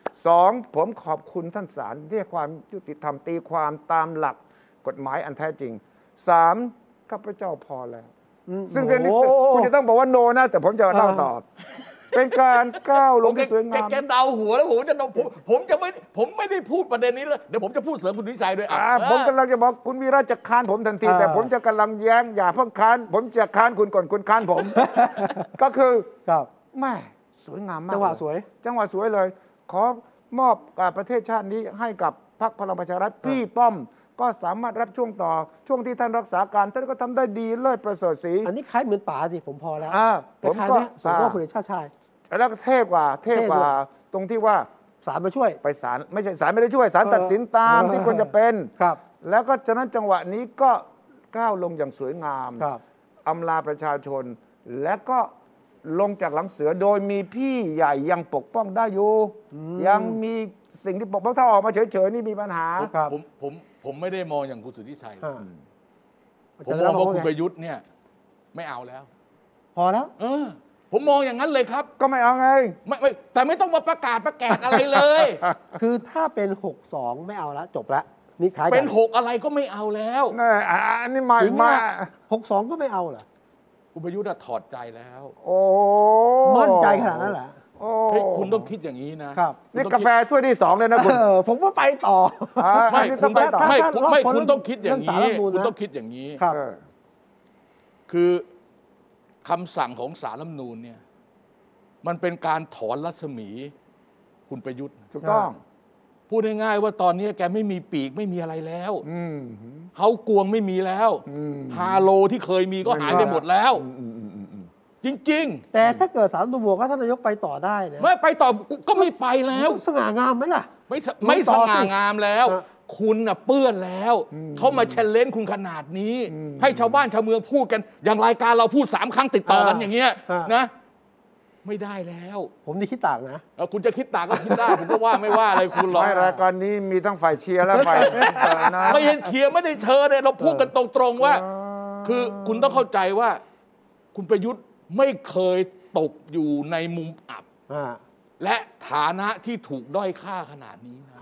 2ผมขอบคุณท่านศาลที่ให้ความยุติธรรมตีความตามหลักกฎหมายอันแท้จริง3ข้าพเจ้าพอแล้วซึ่งเรื่องนี้คุณจะต้องบอกว่าโนนะแต่ผมจะเล่าต่อเป็นการก้าวลงที่สวยงามแกเดาหัวแล้วผมไม่ได้พูดประเด็นนี้เลยเดี๋ยวผมจะพูดเสริมคุณวิชัยด้วยผมกำลังจะบอกคุณวีระจะค้านผมทันทีแต่ผมจะกำลังแย้งอย่าเพิ่งค้านผมจะค้านคุณก่อนคุณค้านผมก็คือแม่สวยงามมากจังหวะสวยเลยขอมอบประเทศชาตินี้ให้กับพรรคพลังประชารัฐพี่ป้อมก็สามารถรับช่วงต่อช่วงที่ท่านรักษาการท่านก็ทำได้ดีเลิศประเสริฐศรีอันนี้คล้ายเหมือนป๋าสิผมพอแล้วผมก็สมมติคุณชาติชายแล้วเทพกว่าตรงที่ว่าศาลมาช่วยไปศาลไม่ใช่ศาลไม่ได้ช่วยศาลตัดสินตามที่ควรจะเป็นแล้วก็ฉะนั้นจังหวะนี้ก็ก้าวลงอย่างสวยงามอำลาประชาชนและก็ลงจากหลังเสือโดยมีพี่ใหญ่ยังปกป้องได้อยู่ยังมีสิ่งที่ปกป้องถ้าออกมาเฉยๆนี่มีปัญหาผมไม่ได้มองอย่างคุณสุทธิชัยผมมองว่าคุณประยุทธ์เนี่ยไม่เอาแล้วพอแล้วผมมองอย่างนั้นเลยครับก็ไม่เอาไงไม่แต่ไม่ต้องมาประกาศอะไรเลยคือถ้าเป็น62ไม่เอาแล้วจบแล้วนี่ขายเป็น6อะไรก็ไม่เอาแล้วอันนี้มา 62ก็ไม่เอาเหรอคุณประยุทธ์ถอดใจแล้วมั่นใจขนาดนั้นเหรอคุณต้องคิดอย่างนี้นะครับนี่กาแฟถ้วยที่2เลยนะคุณผมว่าไปต่อไม่คุณต้องคิดอย่างนี้คุณต้องคิดอย่างนี้คือคำสั่งของศาลรัฐธรรมนูญเนี่ยมันเป็นการถอนรัศมีคุณประยุทธ์ถูกต้องพูดง่ายๆว่าตอนนี้แกไม่มีปีกไม่มีอะไรแล้วเฮากวงไม่มีแล้วฮาโลที่เคยมีก็หายไปหมดแล้วจริงๆแต่ถ้าเกิดศาลดูบอกว่าท่านนายกไปต่อได้เนี่ยไม่ไปต่อก็ไม่ไปแล้วสง่างามไหมล่ะไม่สง่างามแล้วคุณน่ะเปื้อนแล้วเขามาแชลเลนจ์คุณขนาดนี้ให้ชาวบ้านชาวเมืองพูดกันอย่างรายการเราพูด3 ครั้งติดต่อกันอย่างเงี้ยนะไม่ได้แล้วผมนี่คิดต่างนะคุณจะคิดต่างก็คิดได้ผมก็ว่าไม่ว่าอะไรคุณหรอกรายการนี้มีทั้งฝ่ายเชียร์และฝ่ายไม่เห็นเชียร์ไม่ได้เชิญเนี่ยเราพูดกันตรงๆว่าคือคุณต้องเข้าใจว่าคุณประยุทธ์ไม่เคยตกอยู่ในมุมอับและฐานะที่ถูกด้อยค่าขนาดนี้นะ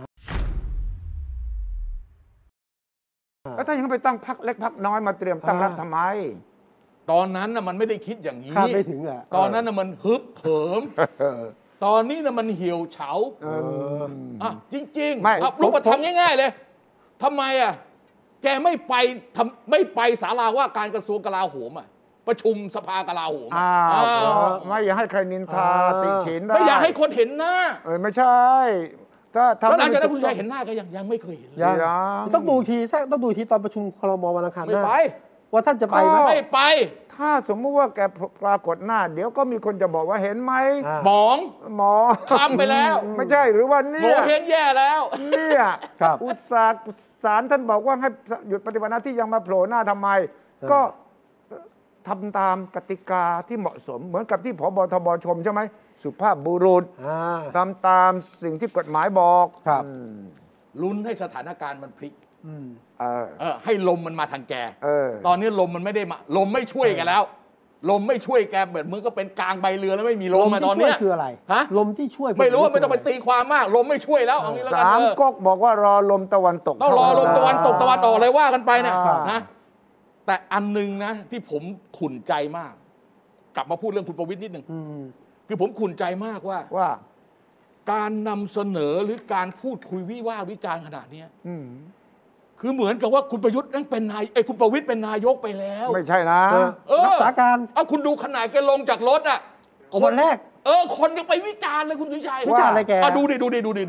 แล้วถ้ายังไปตั้งพรรคเล็กพรรคน้อยมาเตรียมตั้งรัฐทำไมตอนนั้นน่ะมันไม่ได้คิดอย่างนี้ไม่ถึงตอนนั้นน่ะมันฮึบเหิมตอนนี้นะมันเหี่ยวเฉาจริงๆไม่ครับลูกมาทำง่ายๆเลยทำไมอ่ะแกไม่ไปศาลาว่าการกระทรวงกลาโหมประชุมสภากลาโหมไม่อยากให้ใครนินทาติฉินได้ไม่อยากให้คนเห็นหน้าไม่ใช่ถ้าทำแล้วหลังจากนั้นคุณชัยเห็นหน้าก็ยังไม่เคยเห็นต้องดูทีตอนประชุมครม.วันอังคารหน้าไม่ไปว่าท่านจะไปไหมไม่ไปถ้าสมมติว่าแกปรากฏหน้าเดี๋ยวก็มีคนจะบอกว่าเห็นไหมหมอทำไปแล้วไม่ใช่หรือว่าเนี่ยโหเพียงแย่แล้วเนี่ยอุตสาห์ศาลท่านบอกว่าให้หยุดปฏิบัติหน้าที่ยังมาโผล่หน้าทำไมก็ทำตามกติกาที่เหมาะสมเหมือนกับที่ผบทบชมใช่ไหมสุภาพบุรุษทำตามสิ่งที่กฎหมายบอกลุ้นให้สถานการณ์มันพลิกให้ลมมันมาทางแกตอนนี้ลมมันไม่ได้มาลมไม่ช่วยแกแล้วลมไม่ช่วยแกแบบมึงก็เป็นกลางใบเรือแล้วไม่มีลมมาตอนนี้คืออะไรลมที่ช่วยไม่รู้ว่าไม่ต้องไปตีความมากลมไม่ช่วยแล้วเอางี้แล้วกันสามก๊กบอกว่ารอลมตะวันตกต้องรอลมตะวันตกตะวันออกเลยว่ากันไปนะแต่อันนึงนะที่ผมขุ่นใจมากกลับมาพูดเรื่องคุณประวิตรนิดนึงคือผมขุ่นใจมากว่าการนำเสนอหรือการพูดคุยวิจารณ์ขนาดนี้คือเหมือนกับว่าคุณประยุทธ์นั่นเป็นคุณประวิตรเป็นนายกไปแล้วไม่ใช่นะรักษาการคุณดูขนาดแกลงจากรถวันแรกคนยังไปวิจารณ์เลยคุณสุชัยวิจารณ์อะไรแกดูดิ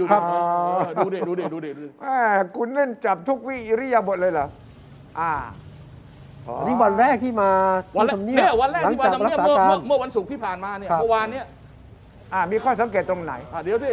คุณเล่นจับทุกวิริยาบทเลยเหรอนี่วันแรกที่มาทำเนียบวันแรกที่มาทำเนียบเมื่อวันศุกร์ที่ผ่านมาเนี่ยเมื่อวานเนี่ยมีข้อสังเกตตรงไหนเดี๋ยวสิ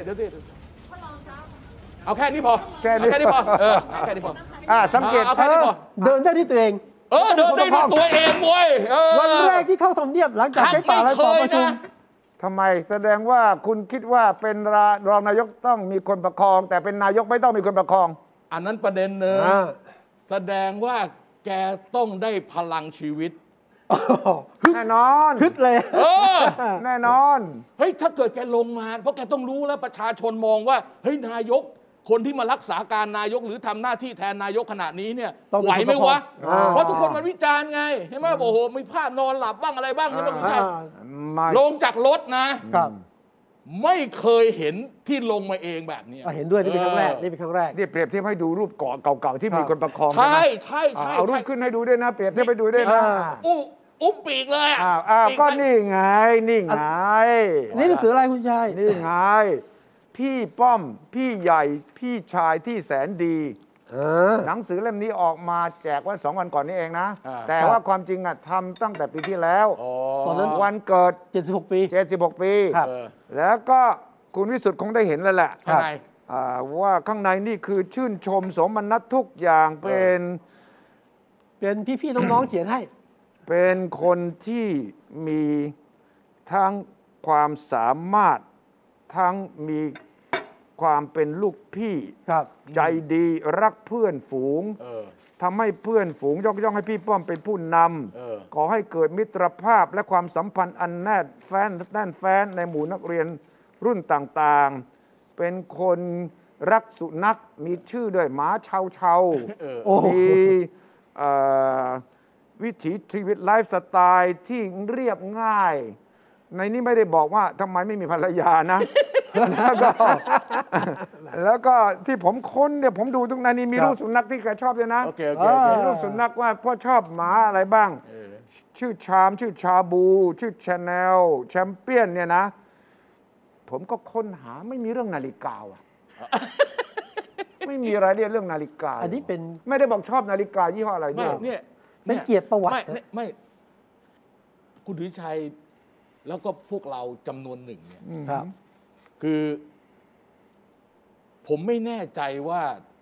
เอาแค่นี้พอแค่นี้พอแค่นี้พอสังเกตเดินได้ด้วยตัวเองเดินได้ด้วยตัวเองเว้ยวันแรกที่เข้าทำเนียบหลังจากใช้ป่าอะไรต่อประชุมทำไมแสดงว่าคุณคิดว่าเป็นรองนายกต้องมีคนประคองแต่เป็นนายกไม่ต้องมีคนประคองอันนั้นประเด็นหนึ่งแสดงว่าแกต้องได้พลังชีวิตแน่นอนฮึดเลยแน่นอนเฮ้ยถ้าเกิดแกลงมาเพราะแกต้องรู้แล้วประชาชนมองว่าเฮ้ยนายกคนที่มารักษาการนายกหรือทำหน้าที่แทนนายกขณะนี้เนี่ยไหวไหมวะเพราะทุกคนมันวิจารณ์ไงเห็นไหมโอ้โหมีภาพนอนหลับบ้างอะไรบ้างใช่ไหมคุณชัยลงจากรถนะไม่เคยเห็นที่ลงมาเองแบบนี้เห็นด้วยนี่เป็นครั้งแรกนี่เปรียบเทียบให้ดูรูปเก่าๆที่มีคนประคองใช่เอารูปขึ้นให้ดูด้วยนะเปรียบเทียบไปดูด้วยนะอุ้มปีกเลยก็นี่ไงนี่หนังสืออะไรคุณชัยนี่ไงพี่ป้อมพี่ใหญ่พี่ชายที่แสนดีหนังสือเล่มนี้ออกมาแจกวัน2 วันก่อนนี้เองนะแต่ว่าความจริงทำตั้งแต่ปีที่แล้วตอนนั้นวันเกิด 76 ปีแล้วก็คุณวิสุทธิ์คงได้เห็นแล้วแหละว่าข้างในนี่คือชื่นชมสมนัสทุกอย่างเป็นพี่ๆน้องๆเขียนให้เป็นคนที่มีทั้งความสามารถทั้งมีความเป็นลูกพี่ใจดีรักเพื่อนฝูงทำให้เพื่อนฝูงยกย่องให้พี่ป้อมเป็นผู้นำขอให้เกิดมิตรภาพและความสัมพันธ์อันแน่นแฟ้นในหมู่นักเรียนรุ่นต่างๆเป็นคนรักสุนัขมีชื่อด้วยหมาเชามีวิถีชีวิตไลฟ์สไตล์ที่เรียบง่ายในนี้ไม่ได้บอกว่าทำไมไม่มีภรรยานะ แล้วก็ที่ผมค้นเนี่ยผมดูตรงนั้นนี่มีรูปสุนัขที่แกชอบเลยนะมีรูปสุนัขว่าพ่อชอบหมาอะไรบ้างชื่อชามชื่อชาบูชื่อชาแนลแชมเปี้ยนเนี่ยนะผมก็ค้นหาไม่มีเรื่องนาฬิกาไม่มีรายละเอียดเรื่องนาฬิกาอันนี้เป็นไม่ได้บอกชอบนาฬิกายี่ห้ออะไรเนี่ยเป็นเกียรติประวัติไม่คุณดุชัยแล้วก็พวกเราจำนวนหนึ่งเนี่ยคือผมไม่แน่ใจว่า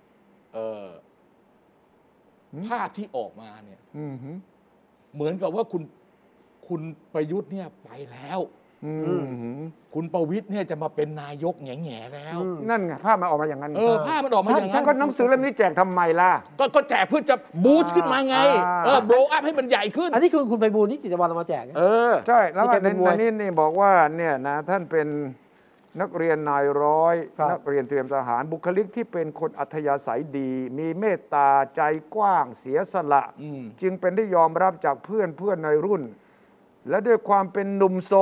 ภาพที่ออกมาเนี่ยเหมือนกับว่าคุณประยุทธ์เนี่ยไปแล้วคุณประวิตรเนี่ยจะมาเป็นนายกแง่ๆแล้วนั่นไงภาพมันออกมาอย่างนั้นภาพมันออกมาอย่างนั้นก็หนังสือเล่มนี้แจกทำไมล่ะก็แจกเพื่อจะบูสต์ขึ้นมาไงโบว์อัพให้มันใหญ่ขึ้นอันนี้คือคุณไพบูลย์นิติตะวันเอามาแจกใช่แล้วในนี่บอกว่าเนี่ยนะท่านเป็นนักเรียนนายร้อยนักเรียนเตรียมทหารบุคลิกที่เป็นคนอัธยาศัยดีมีเมตตาใจกว้างเสียสละจึงเป็นที่ยอมรับจากเพื่อนในรุ่นและด้วยความเป็นหนุ่มโสด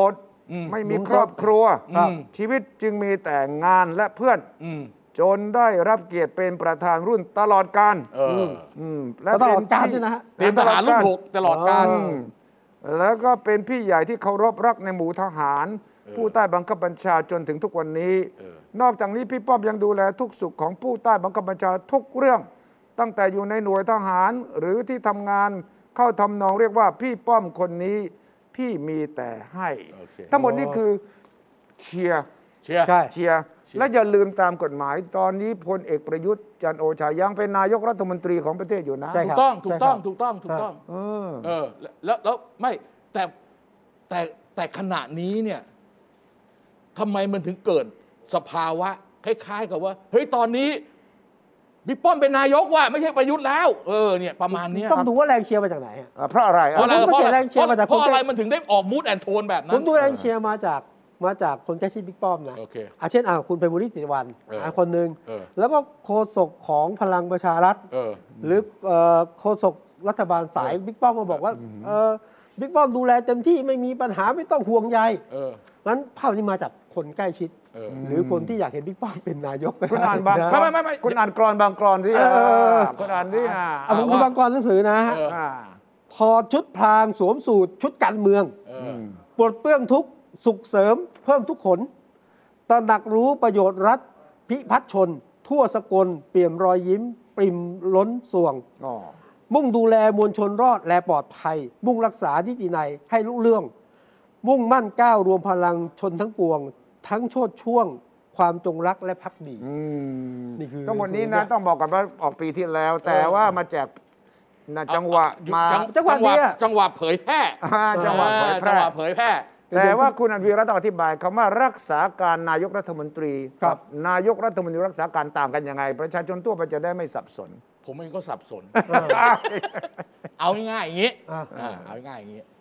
ไม่มีครอบครัวชีวิตจึงมีแต่งานและเพื่อนจนได้รับเกียรติเป็นประธานรุ่นตลอดกาลและตลอดกาลด้วยนะฮะเป็นทหารรุ่น6ตลอดกาลแล้วก็เป็นพี่ใหญ่ที่เคารพรักในหมู่ทหารผู้ใต้บังคับบัญชาจนถึงทุกวันนี้นอกจากนี้พี่ป้อมยังดูแลทุกสุขของผู้ใต้บังคับบัญชาทุกเรื่องตั้งแต่อยู่ในหน่วยทหารหรือที่ทำงานเข้าทำนองเรียกว่าพี่ป้อมคนนี้พี่มีแต่ให้ทั้งหมดนี้คือเชียร์และอย่าลืมตามกฎหมายตอนนี้พลเอกประยุทธ์จันทร์โอชายังเป็นนายกรัฐมนตรีของประเทศอยู่นะถูกต้องแล้วไม่แต่ขณะนี้เนี่ยทำไมมันถึงเกิดสภาวะคล้ายๆกับว่าเฮ้ยตอนนี้บิ๊กป้อมเป็นนายกว่าไม่ใช่ประยุทธ์แล้วเนี่ยประมาณนี้ต้องดูว่าแรงเชียร์มาจากไหนเพราะอะไรเพราะอะไรมันถึงได้ออกมูดแอนโทนแบบนั้นผมดูแรงเชียร์มาจากคนใกล้ชิดบิ๊กป้อมนะเช่นคุณไพบูลย์นิติวันคนหนึ่งแล้วก็โฆษกของพลังประชารัฐหรือโฆษกรัฐบาลสายบิ๊กป้อมมาบอกว่าบิ๊กป้อมดูแลเต็มที่ไม่มีปัญหาไม่ต้องห่วงใยงั้นภาพนี้มาจากคนใกล้ชิดหรือคนที่อยากเห็นบิ๊กป้อมเป็นนายกคุณอ่านบางไม่คุณอ่านกรอนบางกรอนที่คุณอ่านที่ผมดูบางกรอนหนังสือนะถอดชุดพรางสวมสูทชุดการเมืองปลดเปลื้องทุกสุขเสริมเพิ่มทุกขนตระหนักรู้ประโยชน์รัฐพิพัฒชนทั่วสกลเปี่ยมรอยยิ้มปริ่มล้นสวงมุ่งดูแลมวลชนรอดและปลอดภัยมุ่งรักษานิตินัยให้รุ่งเรืองมุ่งมั่นก้าวรวมพลังชนทั้งปวงทั้งโชติช่วงความจงรักและภักดีนี่คือทั้งหมดนี้นะต้องบอกกันว่าออกปีที่แล้วแต่ว่ามาแจกจังหวะเผยแพร่จังหวะเผยแพร่แต่ว่าคุณอภิรัตน์ต้องอธิบายคำว่ารักษาการนายกรัฐมนตรีกับนายกรัฐมนตรีรักษาการต่างกันยังไงประชาชนทั่วไปจะได้ไม่สับสนผมเองก็สับสนเอาง่ายๆอย่างนี้เอาง่ายๆอย่างนี้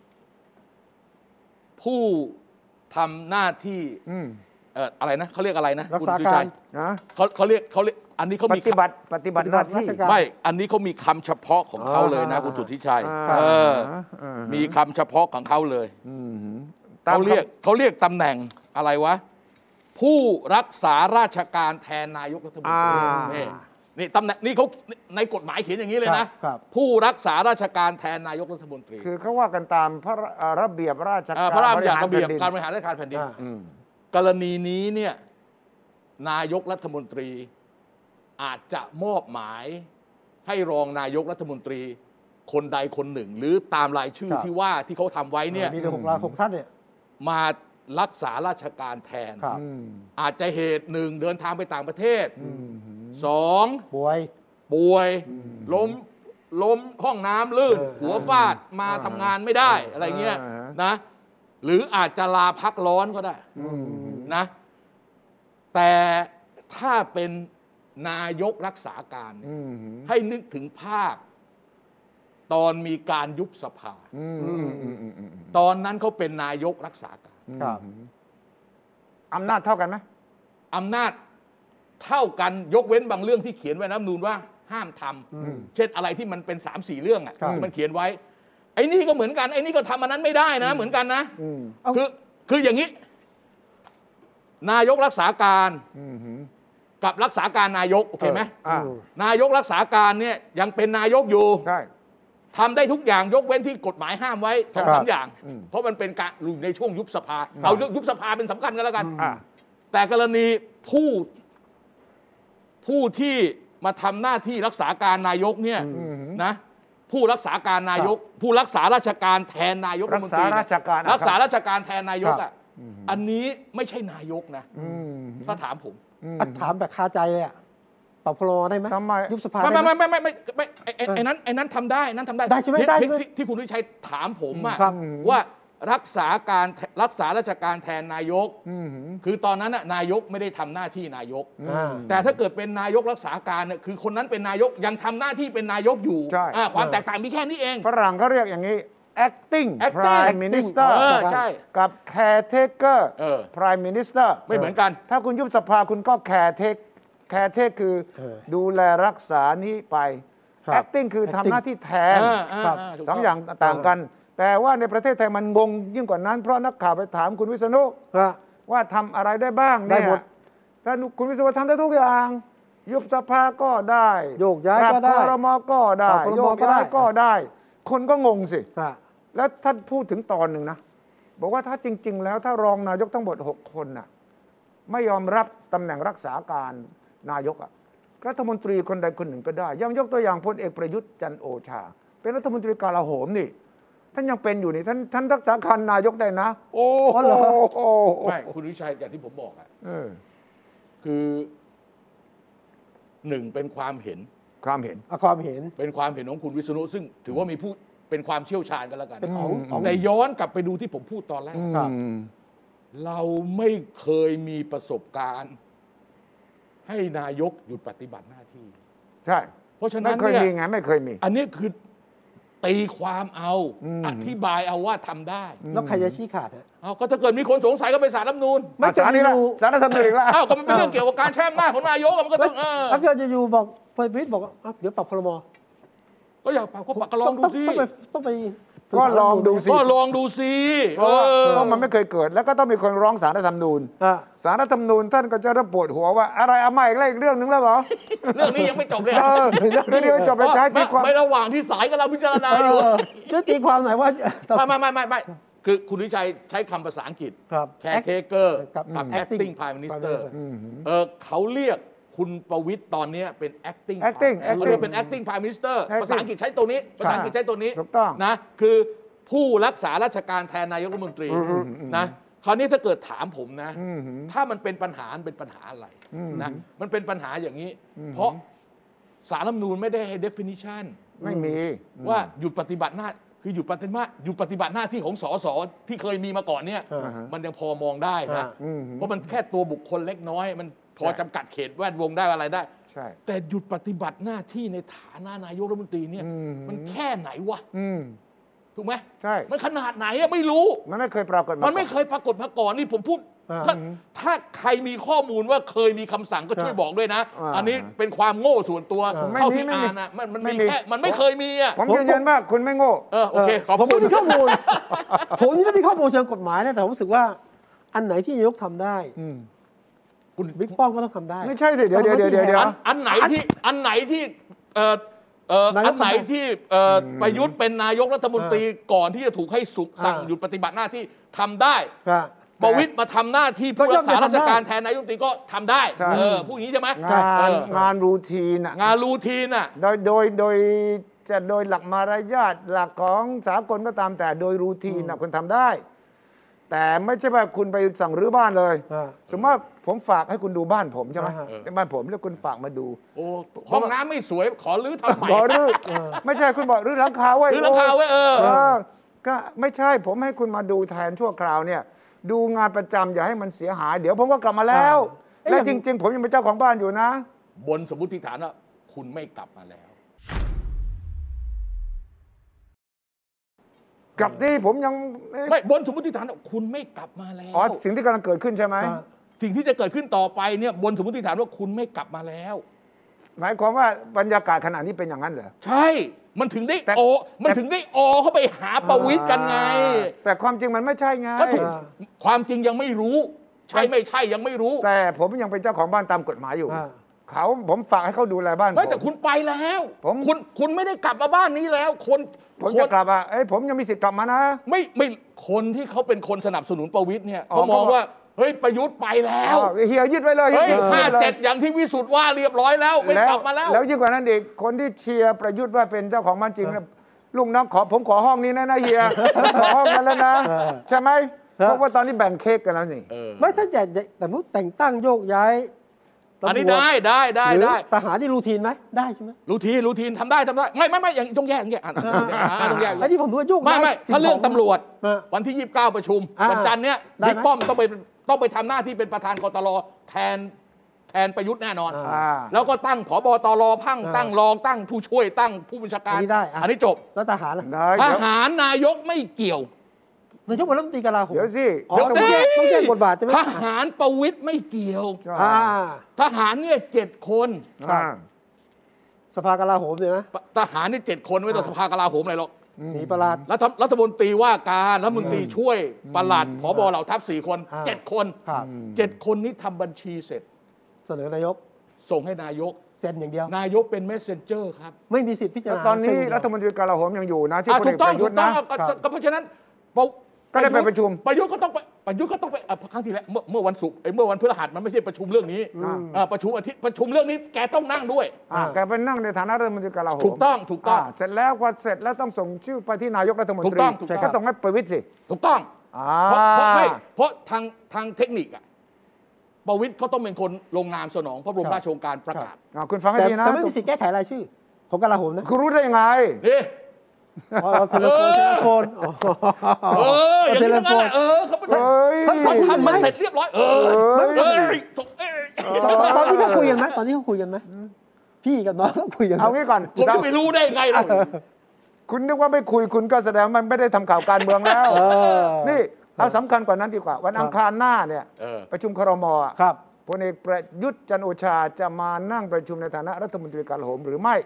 ผู้ทำหน้าที่อะไรนะเขาเรียกอะไรนะรักษาการเขาเรียกอันนี้เขามีปฏิบัติหน้าที่ไม่อันนี้เขามีคำเฉพาะของเขาเลยนะคุณสุทธิชัยมีคำเฉพาะของเขาเลยเขาเรียกตำแหน่งอะไรวะผู้รักษาราชการแทนนายกรัฐมนตรีนี่ตำแหน่งนี่เขาในกฎหมายเขียนอย่างนี้เลยนะผู้รักษาราชการแทนนายกรัฐมนตรีคือเขาว่ากันตามพระระเบียบราชการพระราชบัญญัติระเบียบการบริหารราชการแผ่นดินกรณีนี้เนี่ยนายกรัฐมนตรีอาจจะมอบหมายให้รองนายกรัฐมนตรีคนใดคนหนึ่งหรือตามรายชื่อที่เขาทำไว้เนี่ยมี6 ท่านเนี่ยมารักษาราชการแทนอาจจะเหตุ1เดินทางไปต่างประเทศ2ป่วยล้มห้องน้ำลื่นหัวฟาดมาทำงานไม่ได้อะไรเงี้ยนะหรืออาจจะลาพักร้อนก็ได้นะแต่ถ้าเป็นนายกรักษาการให้นึกถึงภาพตอนมีการยุบสภาตอนนั้นเขาเป็นนายกรักษาการอำนาจเท่ากันไหมอำนาจเท่ากันยกเว้นบางเรื่องที่เขียนไว้ในรัฐธรรมนูญว่าห้ามทำเช่นอะไรที่มันเป็น 3-4 เรื่องที่มันเขียนไว้ไอ้นี่ก็เหมือนกันไอ้นี่ก็ทำอันนั้นไม่ได้นะเหมือนกันนะคืออย่างนี้นายกรักษาการกับรักษาการนายกโอเคไหมนายกรักษาการเนี่ยยังเป็นนายกอยู่ทำได้ทุกอย่างยกเว้นที่กฎหมายห้ามไว้2-3 อย่างเพราะมันเป็นการในช่วงยุบสภาเอาเรื่องยุบสภาเป็นสำคัญกันแล้วกันแต่กรณีผู้ที่มาทำหน้าที่รักษาการนายกเนี่ยนะผู้รักษาการนายกผู้รักษาราชการแทนนายกรัฐมนตรีรักษาราชการแทนนายกอันนี้ไม่ใช่นายกนะถ้าถามผมถามแบบคาใจเลยอ่ะปรับพลได้ไหมยุบสภาไม่ไอ้นั้นทำได้ใช่ไหมที่คุณวิชัยถามผมว่ารักษาราชการแทนนายกคือตอนนั้นนายกไม่ได้ทำหน้าที่นายกแต่ถ้าเกิดเป็นนายกรักษาการเนี่ยคือคนนั้นเป็นนายกยังทำหน้าที่เป็นนายกอยู่ความแตกต่างมีแค่นี้เองฝรั่งเขาเรียกอย่างนี้ acting prime minister ใช่กับ caretaker prime minister ไม่เหมือนกันถ้าคุณยุบสภาคุณก็ caretaker คือดูแลรักษานี้ไป acting คือทำหน้าที่แทน2 อย่างต่างกันแต่ว่าในประเทศไทยมันงงยิ่งกว่านั้นเพราะนักข่าวไปถามคุณวิษณุว่าทำอะไรได้บ้างเนี่ยถ้าคุณวิษณุทำได้ทุกอย่างยุบสภาก็ได้โยกย้ายก็ได้ครม.ก็ได้โยกย้ายก็ได้คนก็งงสิแล้วท่านพูดถึงตอนหนึ่งนะบอกว่าถ้าจริงๆแล้วถ้ารองนายกทั้งหมด6 คนน่ะไม่ยอมรับตำแหน่งรักษาการนายกรัฐมนตรีคนใดคนหนึ่งก็ได้ยังยกตัวอย่างพลเอกประยุทธ์จันทร์โอชาเป็นรัฐมนตรีกลาโหมนี่ท่านยังเป็นอยู่นี่ท่านรักษาการนายกได้นะโอ้โหไม่คุณวิชัยอย่างที่ผมบอกคือหนึ่งเป็นความเห็นเป็นความเห็นของคุณวิษณุซึ่งถือว่ามีผู้เป็นความเชี่ยวชาญกันแล้วกันแต่ย้อนกลับไปดูที่ผมพูดตอนแรกเราไม่เคยมีประสบการณ์ให้นายกหยุดปฏิบัติหน้าที่ใช่เพราะฉะนั้นไม่เคยมีไงไม่เคยมีอันนี้คือตีความเอาอธิบายเอาว่าทำได้แล้วใครจะชี้ขาดก็ถ้าเกิดมีคนสงสัยก็ไปศาลรัฐธรรมนูญไม่ศาลนี่ละศาลรัฐธรรมนูญอีกแล้วก็มันเป็นเรื่องเกี่ยวกับการแช่งหน้าของนายกมันก็ต้องถ้าเกิดจะอยู่บอกพลเอกประยุทธ์บอกเดี๋ยวปรับครม. ก็อยากปรับก็ปรับก็ลองดูสิต้องไปก็ลองดูสิเพราะมันไม่เคยเกิดแล้วก็ต้องมีคนร้องศาลรัฐธรรมนูญศาลรัฐธรรมนูญท่านก็จะระปวดหัวว่าอะไรเอามาอีกเรื่องนึงแล้วเหรอเรื่องนี้ยังไม่จบเลยเรื่องนี้ไม่จบไปใช้ตีความไม่ระหว่างที่ศาลกำลังพิจารณาอยู่จะตีความไหนว่าไม่คือคุณวิชัยใช้คำภาษาอังกฤษ caretaker กับ acting prime minister เขาเรียกคุณประวิตรตอนนี้เป็น acting เขาเรียกเป็น acting prime minister ภาษาอังกฤษใช้ตัวนี้นะคือผู้รักษาราชการแทนนายกรัฐมนตรีนะคราวนี้ถ้าเกิดถามผมนะถ้ามันเป็นปัญหาเป็นปัญหาอะไรนะมันเป็นปัญหาอย่างนี้เพราะศาลรัฐธรรมนูญไม่ได้ให้ definition ไม่มีว่าหยุดปฏิบัติหน้าคือหยุดปฏิบัติหน้าที่ของสสที่เคยมีมาก่อนเนี่ยมันยังพอมองได้นะเพราะมันแค่ตัวบุคคลเล็กน้อยมันพอจำกัดเขตแวดวงได้อะไรได้แต่หยุดปฏิบัติหน้าที่ในฐานะนายกรัฐมนตรีเนี่ยมันแค่ไหนวะถูกไหมใช่มันขนาดไหนไม่รู้มันไม่เคยปรากฏมาก่อนนี่ผมพูดถ้าใครมีข้อมูลว่าเคยมีคำสั่งก็ช่วยบอกด้วยนะอันนี้เป็นความโง่ส่วนตัวเท่าที่อ่านนะมันมีแค่มันไม่เคยมีผมยืนยันว่าคุณไม่โง่โอเคขอบคุณผมไม่มีข้อมูลผมนี่ไม่มีข้อมูลเชิงกฎหมายนะแต่ผมรู้สึกว่าอันไหนที่นายกทำได้คุณบิ๊กป้อมก็ต้องทำได้ไม่ใช่สิเดี๋ยวอันไหนที่ประยุทธ์เป็นนายกรัฐมนตรีก่อนที่จะถูกให้สั่งหยุดปฏิบัติหน้าที่ทำได้ประวิตรมาทำหน้าที่ผู้รักษาราชการแทนนายกรัฐมนตรีก็ทำได้ผู้นี้ใช่ไหมงานรูทีนโดยจะโดยหลักมารยาทหลักของสากลก็ตามแต่โดยรูทีนคุณทำได้แต่ไม่ใช่ว่าคุณไปสั่งรื้อบ้านเลยสมมติว่าผมฝากให้คุณดูบ้านผมใช่ไหมเป็นบ้านผมแล้วคุณฝากมาดูห้องน้ำไม่สวยขอรื้อทำใหม่ขอรื้อไม่ใช่คุณบอกรื้อหลังคาไว้ก็ไม่ใช่ผมให้คุณมาดูแทนชั่วคราวเนี่ยดูงานประจำอย่าให้มันเสียหายเดี๋ยวผมก็กลับมาแล้วและจริงๆผมยังเป็นเจ้าของบ้านอยู่นะบนสมมติฐานว่าคุณไม่กลับมาแล้วกลับที่ผมยังไม่บนสมมติฐานคุณไม่กลับมาแล้วสิ่งที่กำลังเกิดขึ้นใช่ไหมสิ่งที่จะเกิดขึ้นต่อไปเนี่ยบนสมมติฐานว่าคุณไม่กลับมาแล้วหมายความว่าบรรยากาศขณะนี้เป็นอย่างนั้นเหรอใช่มันถึงได้เข้าไปหาประวิตรกันไงแต่ความจริงมันไม่ใช่ไงก็ถูกความจริงยังไม่รู้ใช่ไม่ใช่ยังไม่รู้แต่ผมยังเป็นเจ้าของบ้านตามกฎหมายอยู่ผมฝากให้เขาดูแลบ้านแต่คุณไปแล้วคุณไม่ได้กลับมาบ้านนี้แล้วผมจะกลับผมยังมีสิทธิ์กลับมานะไม่คนที่เขาเป็นคนสนับสนุนประวิตรเนี่ยเขามองว่าเฮ้ยประยุทธ์ไปแล้วเฮียยึดไว้เลย 57อย่างที่วิสุทธ์ว่าเรียบร้อยแล้วไม่กลับมาแล้วแล้วยิ่งกว่านั้นอีกคนที่เชียร์ประยุทธ์ว่าเป็นเจ้าของบ้านจริงนะลุงน้องผมขอห้องนี้นะเฮียขอห้องนั้นแล้วนะใช่ไหมเพราะว่าตอนนี้แบ่งเค้กกันแล้วนี่ไม่ถ้าแต่มุดแต่งตั้งโยกย้ายอันนี้ได้ทหารนี่รูทีนไหมได้ใช่ไหมรูทีนทำได้ไม่อย่างต้องแยกต้องแยกไอ้ที่ผมดูว่าโยกไม่ถ้าเรื่องตำรวจวันที่29ประชุมวันจันทร์เนี้ยบิ๊กป้อมต้องไปทำหน้าที่เป็นประธานกตรแทนประยุทธ์แน่นอนแล้วก็ตั้งผบตรตั้งรองตั้งผู้ช่วยตั้งผู้บัญชาการอันนี้จบแล้วทหารนายกไม่เกี่ยวนายกเป็นรัฐมนตรีกลาโหมเดี๋ยวสิต้องแยกบทบาทใช่ไหมทหารประวิตรไม่เกี่ยวทหารเนี่ย7 คนสภากลาโหมเลยนะทหารนี่7 คนไม่ต้องสภากลาโหมอะไรหรอกมีปลัดรัฐมนตรีว่าการรัฐมนตรีช่วยปลัดผบเหล่าทัพ4 คน 7 คน7 คนนี้ทำบัญชีเสร็จเสนอนายกส่งให้นายกเซ็นอย่างเดียวนายกเป็นเมสเซนเจอร์ครับไม่มีสิทธิ์พิจารณาตอนนี้รัฐมนตรีกลาโหมยังอยู่นะที่พลเอกประยุทธ์นะก็เพราะฉะนั้นก็ได้ไปประชุมประยุทธ์ก็ต้องไปครั้งที่แล้วเมื่อวันศุกร์เมื่อวันพฤหัสมันไม่ใช่ประชุมเรื่องนี้ประชุมอาทิตย์ประชุมเรื่องนี้แกต้องนั่งด้วยแกไปนั่งในฐานะรัฐมนตรีกลาโหมถูกต้องเสร็จแล้วพอเสร็จแล้วต้องส่งชื่อไปที่นายกรัฐมนตรีก็ต้องให้ประวิตรสิถูกต้องเพราะทางเทคนิคอะประวิตรเขาต้องเป็นคนลงนามสนองพระบรมราชโองการประกาศคุณฟังให้ดีนะแต่ไม่มีสิทธิ์แก้ไขรายชื่อของกลาโหมนะคุณรู้ได้ยังไงนี่เทเลโฟนอย่างนี้งั้นแหละเขาทำมาเสร็จเรียบร้อยตอนนี้เขาคุยกันไหมตอนนี้เขาคุยกันไหมพี่กับน้องเขาคุยกันเอางี้ก่อนผมจะไม่รู้ได้ไงล่ะคุณนึกว่าไม่คุยคุณก็แสดงมันไม่ได้ทำข่าวการเมืองแล้วนี่เอาสำคัญกว่านั้นดีกว่าวันอังคารหน้าเนี่ยประชุมครม. ครับพลเอกประยุทธ์จันทร์โอชาจะมานั่งประชุมในฐานะรัฐมนตรีกลาโหมหรือไม่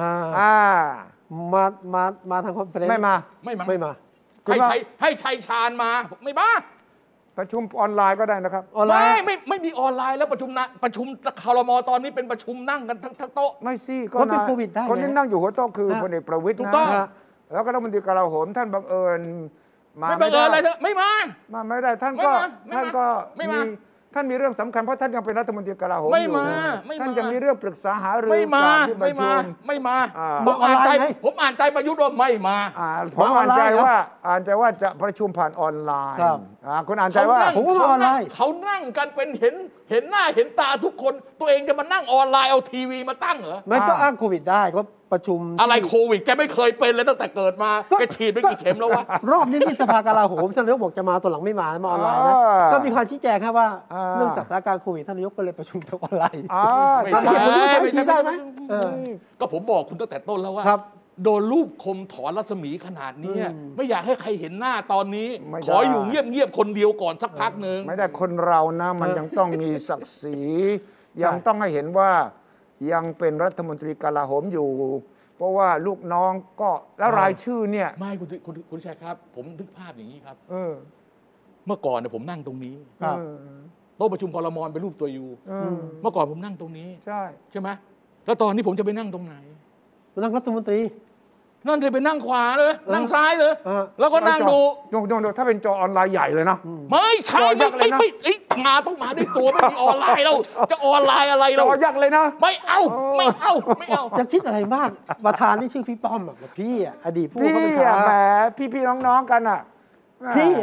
มาทางคอนเฟอเรนซ์ไม่มาให้ชัยชาญมาไม่มาประชุมออนไลน์ก็ได้นะครับออนไลน์ไม่มีออนไลน์แล้วประชุมครม.ตอนนี้เป็นประชุมนั่งกันทั้งโต๊ะไม่สิก็เป็นโควิดได้คนที่นั่งอยู่หัวโต๊ะคือพลเอกประวิตรนะแล้วก็รัฐมนตรีกลาโหมท่านบังเอิญไม่บังเอิญอะไรเถอะไม่มาไม่ได้ท่านก็ท่านมีเรื่องสำคัญเพราะท่านยังเป็นรัฐมนตรีกลาโหมอยู่ท่านจะมีเรื่องปรึกษาหารือการที่ประชุมไม่มาผมอ่านใจประยุทธ์ว่าไม่มาผมอ่านใจว่าจะประชุมผ่านออนไลน์คุณอ่านใจว่าผมก็ออนไลน์เขานั่งกันเป็นเห็นหน้าเห็นตาทุกคนตัวเองจะมานั่งออนไลน์เอาทีวีมาตั้งเหรอไม่ก็อ้างโควิดได้ก็ประชุมอะไรโควิดแกไม่เคยเป็นเลยตั้งแต่เกิดมาแกฉีดไปกี่เข็มแล้ววะรอบนี้ที่สภากลาโหมท่านนายกบอกจะมาตัวหลังไม่มาออนไลน์นะก็มีความชี้แจงครับว่าเนื่องจากสถานการณ์โควิดท่านนายกก็เลยประชุมทางออนไลน์ไม่ใช่ได้ไหมก็ผมบอกคุณตั้งแต่ต้นแล้วว่าโดนรูปคมถอนรัศมีขนาดนี้ไม่อยากให้ใครเห็นหน้าตอนนี้ขออยู่เงียบคนเดียวก่อนสักพักหนึ่งไม่ได้คนเรานะมันยังต้องมีศักดิ์ศรียังต้องให้เห็นว่ายังเป็นรัฐมนตรีกลาโหมอยู่เพราะว่าลูกน้องก็แล้วรายชื่อเนี่ยไม่คุณชัยครับผมนึกภาพอย่างนี้ครับเมื่อก่อนเนี่ยผมนั่งตรงนี้โต๊ะประชุมครม.เป็นรูปตัวยูเมื่อก่อนผมนั่งตรงนี้ใช่ไหมแล้วตอนนี้ผมจะไปนั่งตรงไหนนั่งรัฐมนตรีนั่นจะไปนั่งขวาเลยนั่งซ้ายเลยแล้วก็นั่งดูถ้าเป็นจอออนไลน์ใหญ่เลยนะไม่ใช่ไม่มาต้องมาด้วยตัวไม่มีออนไลน์เราจะออนไลน์อะไรเราจอยักษ์เลยนะไม่เอาจะคิดอะไรมากประธานที่ชื่อพี่ป้อมพี่อดีตผู้บัญชาการแหมพี่น้องๆกันอ่ะพี่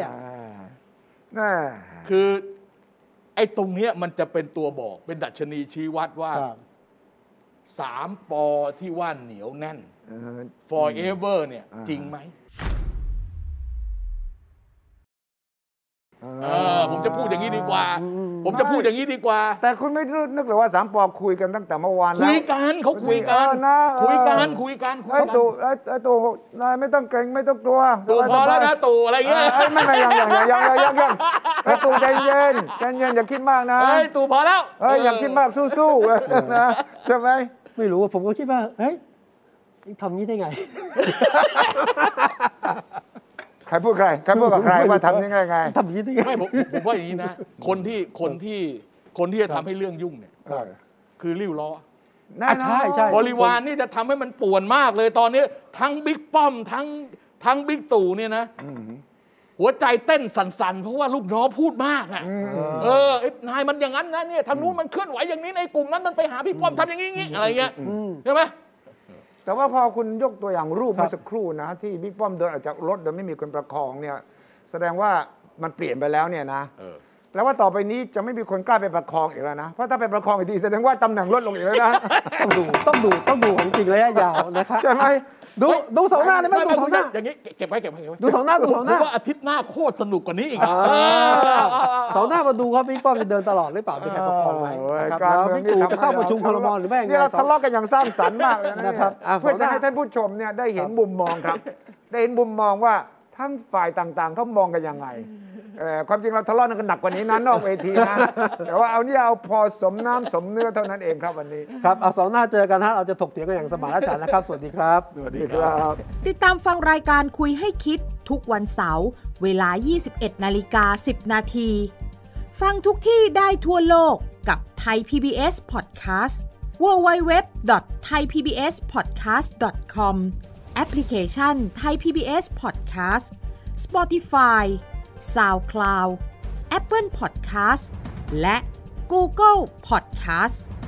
คือไอ้ตรงเนี้ยมันจะเป็นตัวบอกเป็นดัชนีชี้วัดว่า3 ป.ที่ว่าเหนียวแน่นforever เนี่ยจริงไหมผมจะพูดอย่างนี้ดีกว่าแต่คุณไม่นึกเลยว่า3 ป.คุยกันตั้งแต่เมื่อวานแล้วคุยกันเขาคุยกันไอ้ตู่นายไม่ต้องเกรงไม่ต้องกลัวตู่พอแล้วนะตู่อะไรเงี้ยไม่ยังไอ้ตู่ใจเย็นอย่าคิดมากนะตู่พอแล้วอย่าคิดมากสู้ๆนะใช่ไหมไม่รู้ผมก็คิดว่าเฮ้ยทำนี้ได้ไงใครพูดกับใครว่าทำยังไงทำนี้ได้ไงไม่ผมว่าอย่างนี้นะคนที่จะทำให้เรื่องยุ่งเนี่ยคือริ้วล้อใช่บริวารนี่จะทำให้มันป่วนมากเลยตอนนี้ทั้งบิ๊กป้อมทั้งบิ๊กตู่เนี่ยนะหัวใจเต้นสั่นๆเพราะว่าลูกน้องพูดมากอ่ะนายมันอย่างนั้นนะเนี่ยทางนู้นมันเคลื่อนไหวอย่างนี้ในกลุ่มนั้นมันไปหาพี่ป้อมทำอย่างนี้อะไรเงี้ยใช่ไหมแต่ว่าพอคุณยกตัวอย่างรูปเมื่อสักครู่นะที่บิ๊กป้อมเดินออกจากรถโดยไม่มีคนประคองเนี่ยแสดงว่ามันเปลี่ยนไปแล้วเนี่ยนะแปลว่าต่อไปนี้จะไม่มีคนกล้าไปประคองอีกแล้วนะเพราะถ้าไปประคองอีกทีแสดงว่าตำแหน่งลดลงอีกแล้วนะต้องดูของจริงระยะยาวนะครับใช่ไหมดูเสาหน้าได้ไหมดูเสาหน้าอย่างนี้เก็บไว้ดูเสาหน้าผมว่าอาทิตย์หน้าโคตรสนุกกว่านี้อีกเสาหน้ามาดูครับพี่ป้อมจะเดินตลอดหรือเปล่ามีใครประคองไหมแล้วพี่ตู่จะเข้าประชุมครม.หรือไม่นี่เราทะเลาะกันอย่างสร้างสรรค์มากเลยนะครับเพื่อจะให้ท่านผู้ชมเนี่ยได้เห็นมุมมองครับได้เห็นมุมมองว่าทั้งฝ่ายต่างๆเขามองกันยังไงความจริงเราทะเลาะกันหนักกว่านี้นะนอกเวทีนะ แต่ว่าเอาเนี่ยเอาพอสมน้ำสมเนื้อเท่านั้นเองครับวันนี้ครับเอา2 หน้าเจอกันฮะเราจะถกเถียงกันอย่างสมานฉันท์นะครับสวัสดีครับสวัสดีครับติดตามฟังรายการคุยให้คิดทุกวันเสาร์เวลา 21:10 นาทีฟังทุกที่ได้ทั่วโลกกับ Thai PBS Podcast www.thaipbspodcast.com แอปพลิเคชัน Thai PBS Podcast Spotify SoundCloud Apple Podcast และ Google Podcast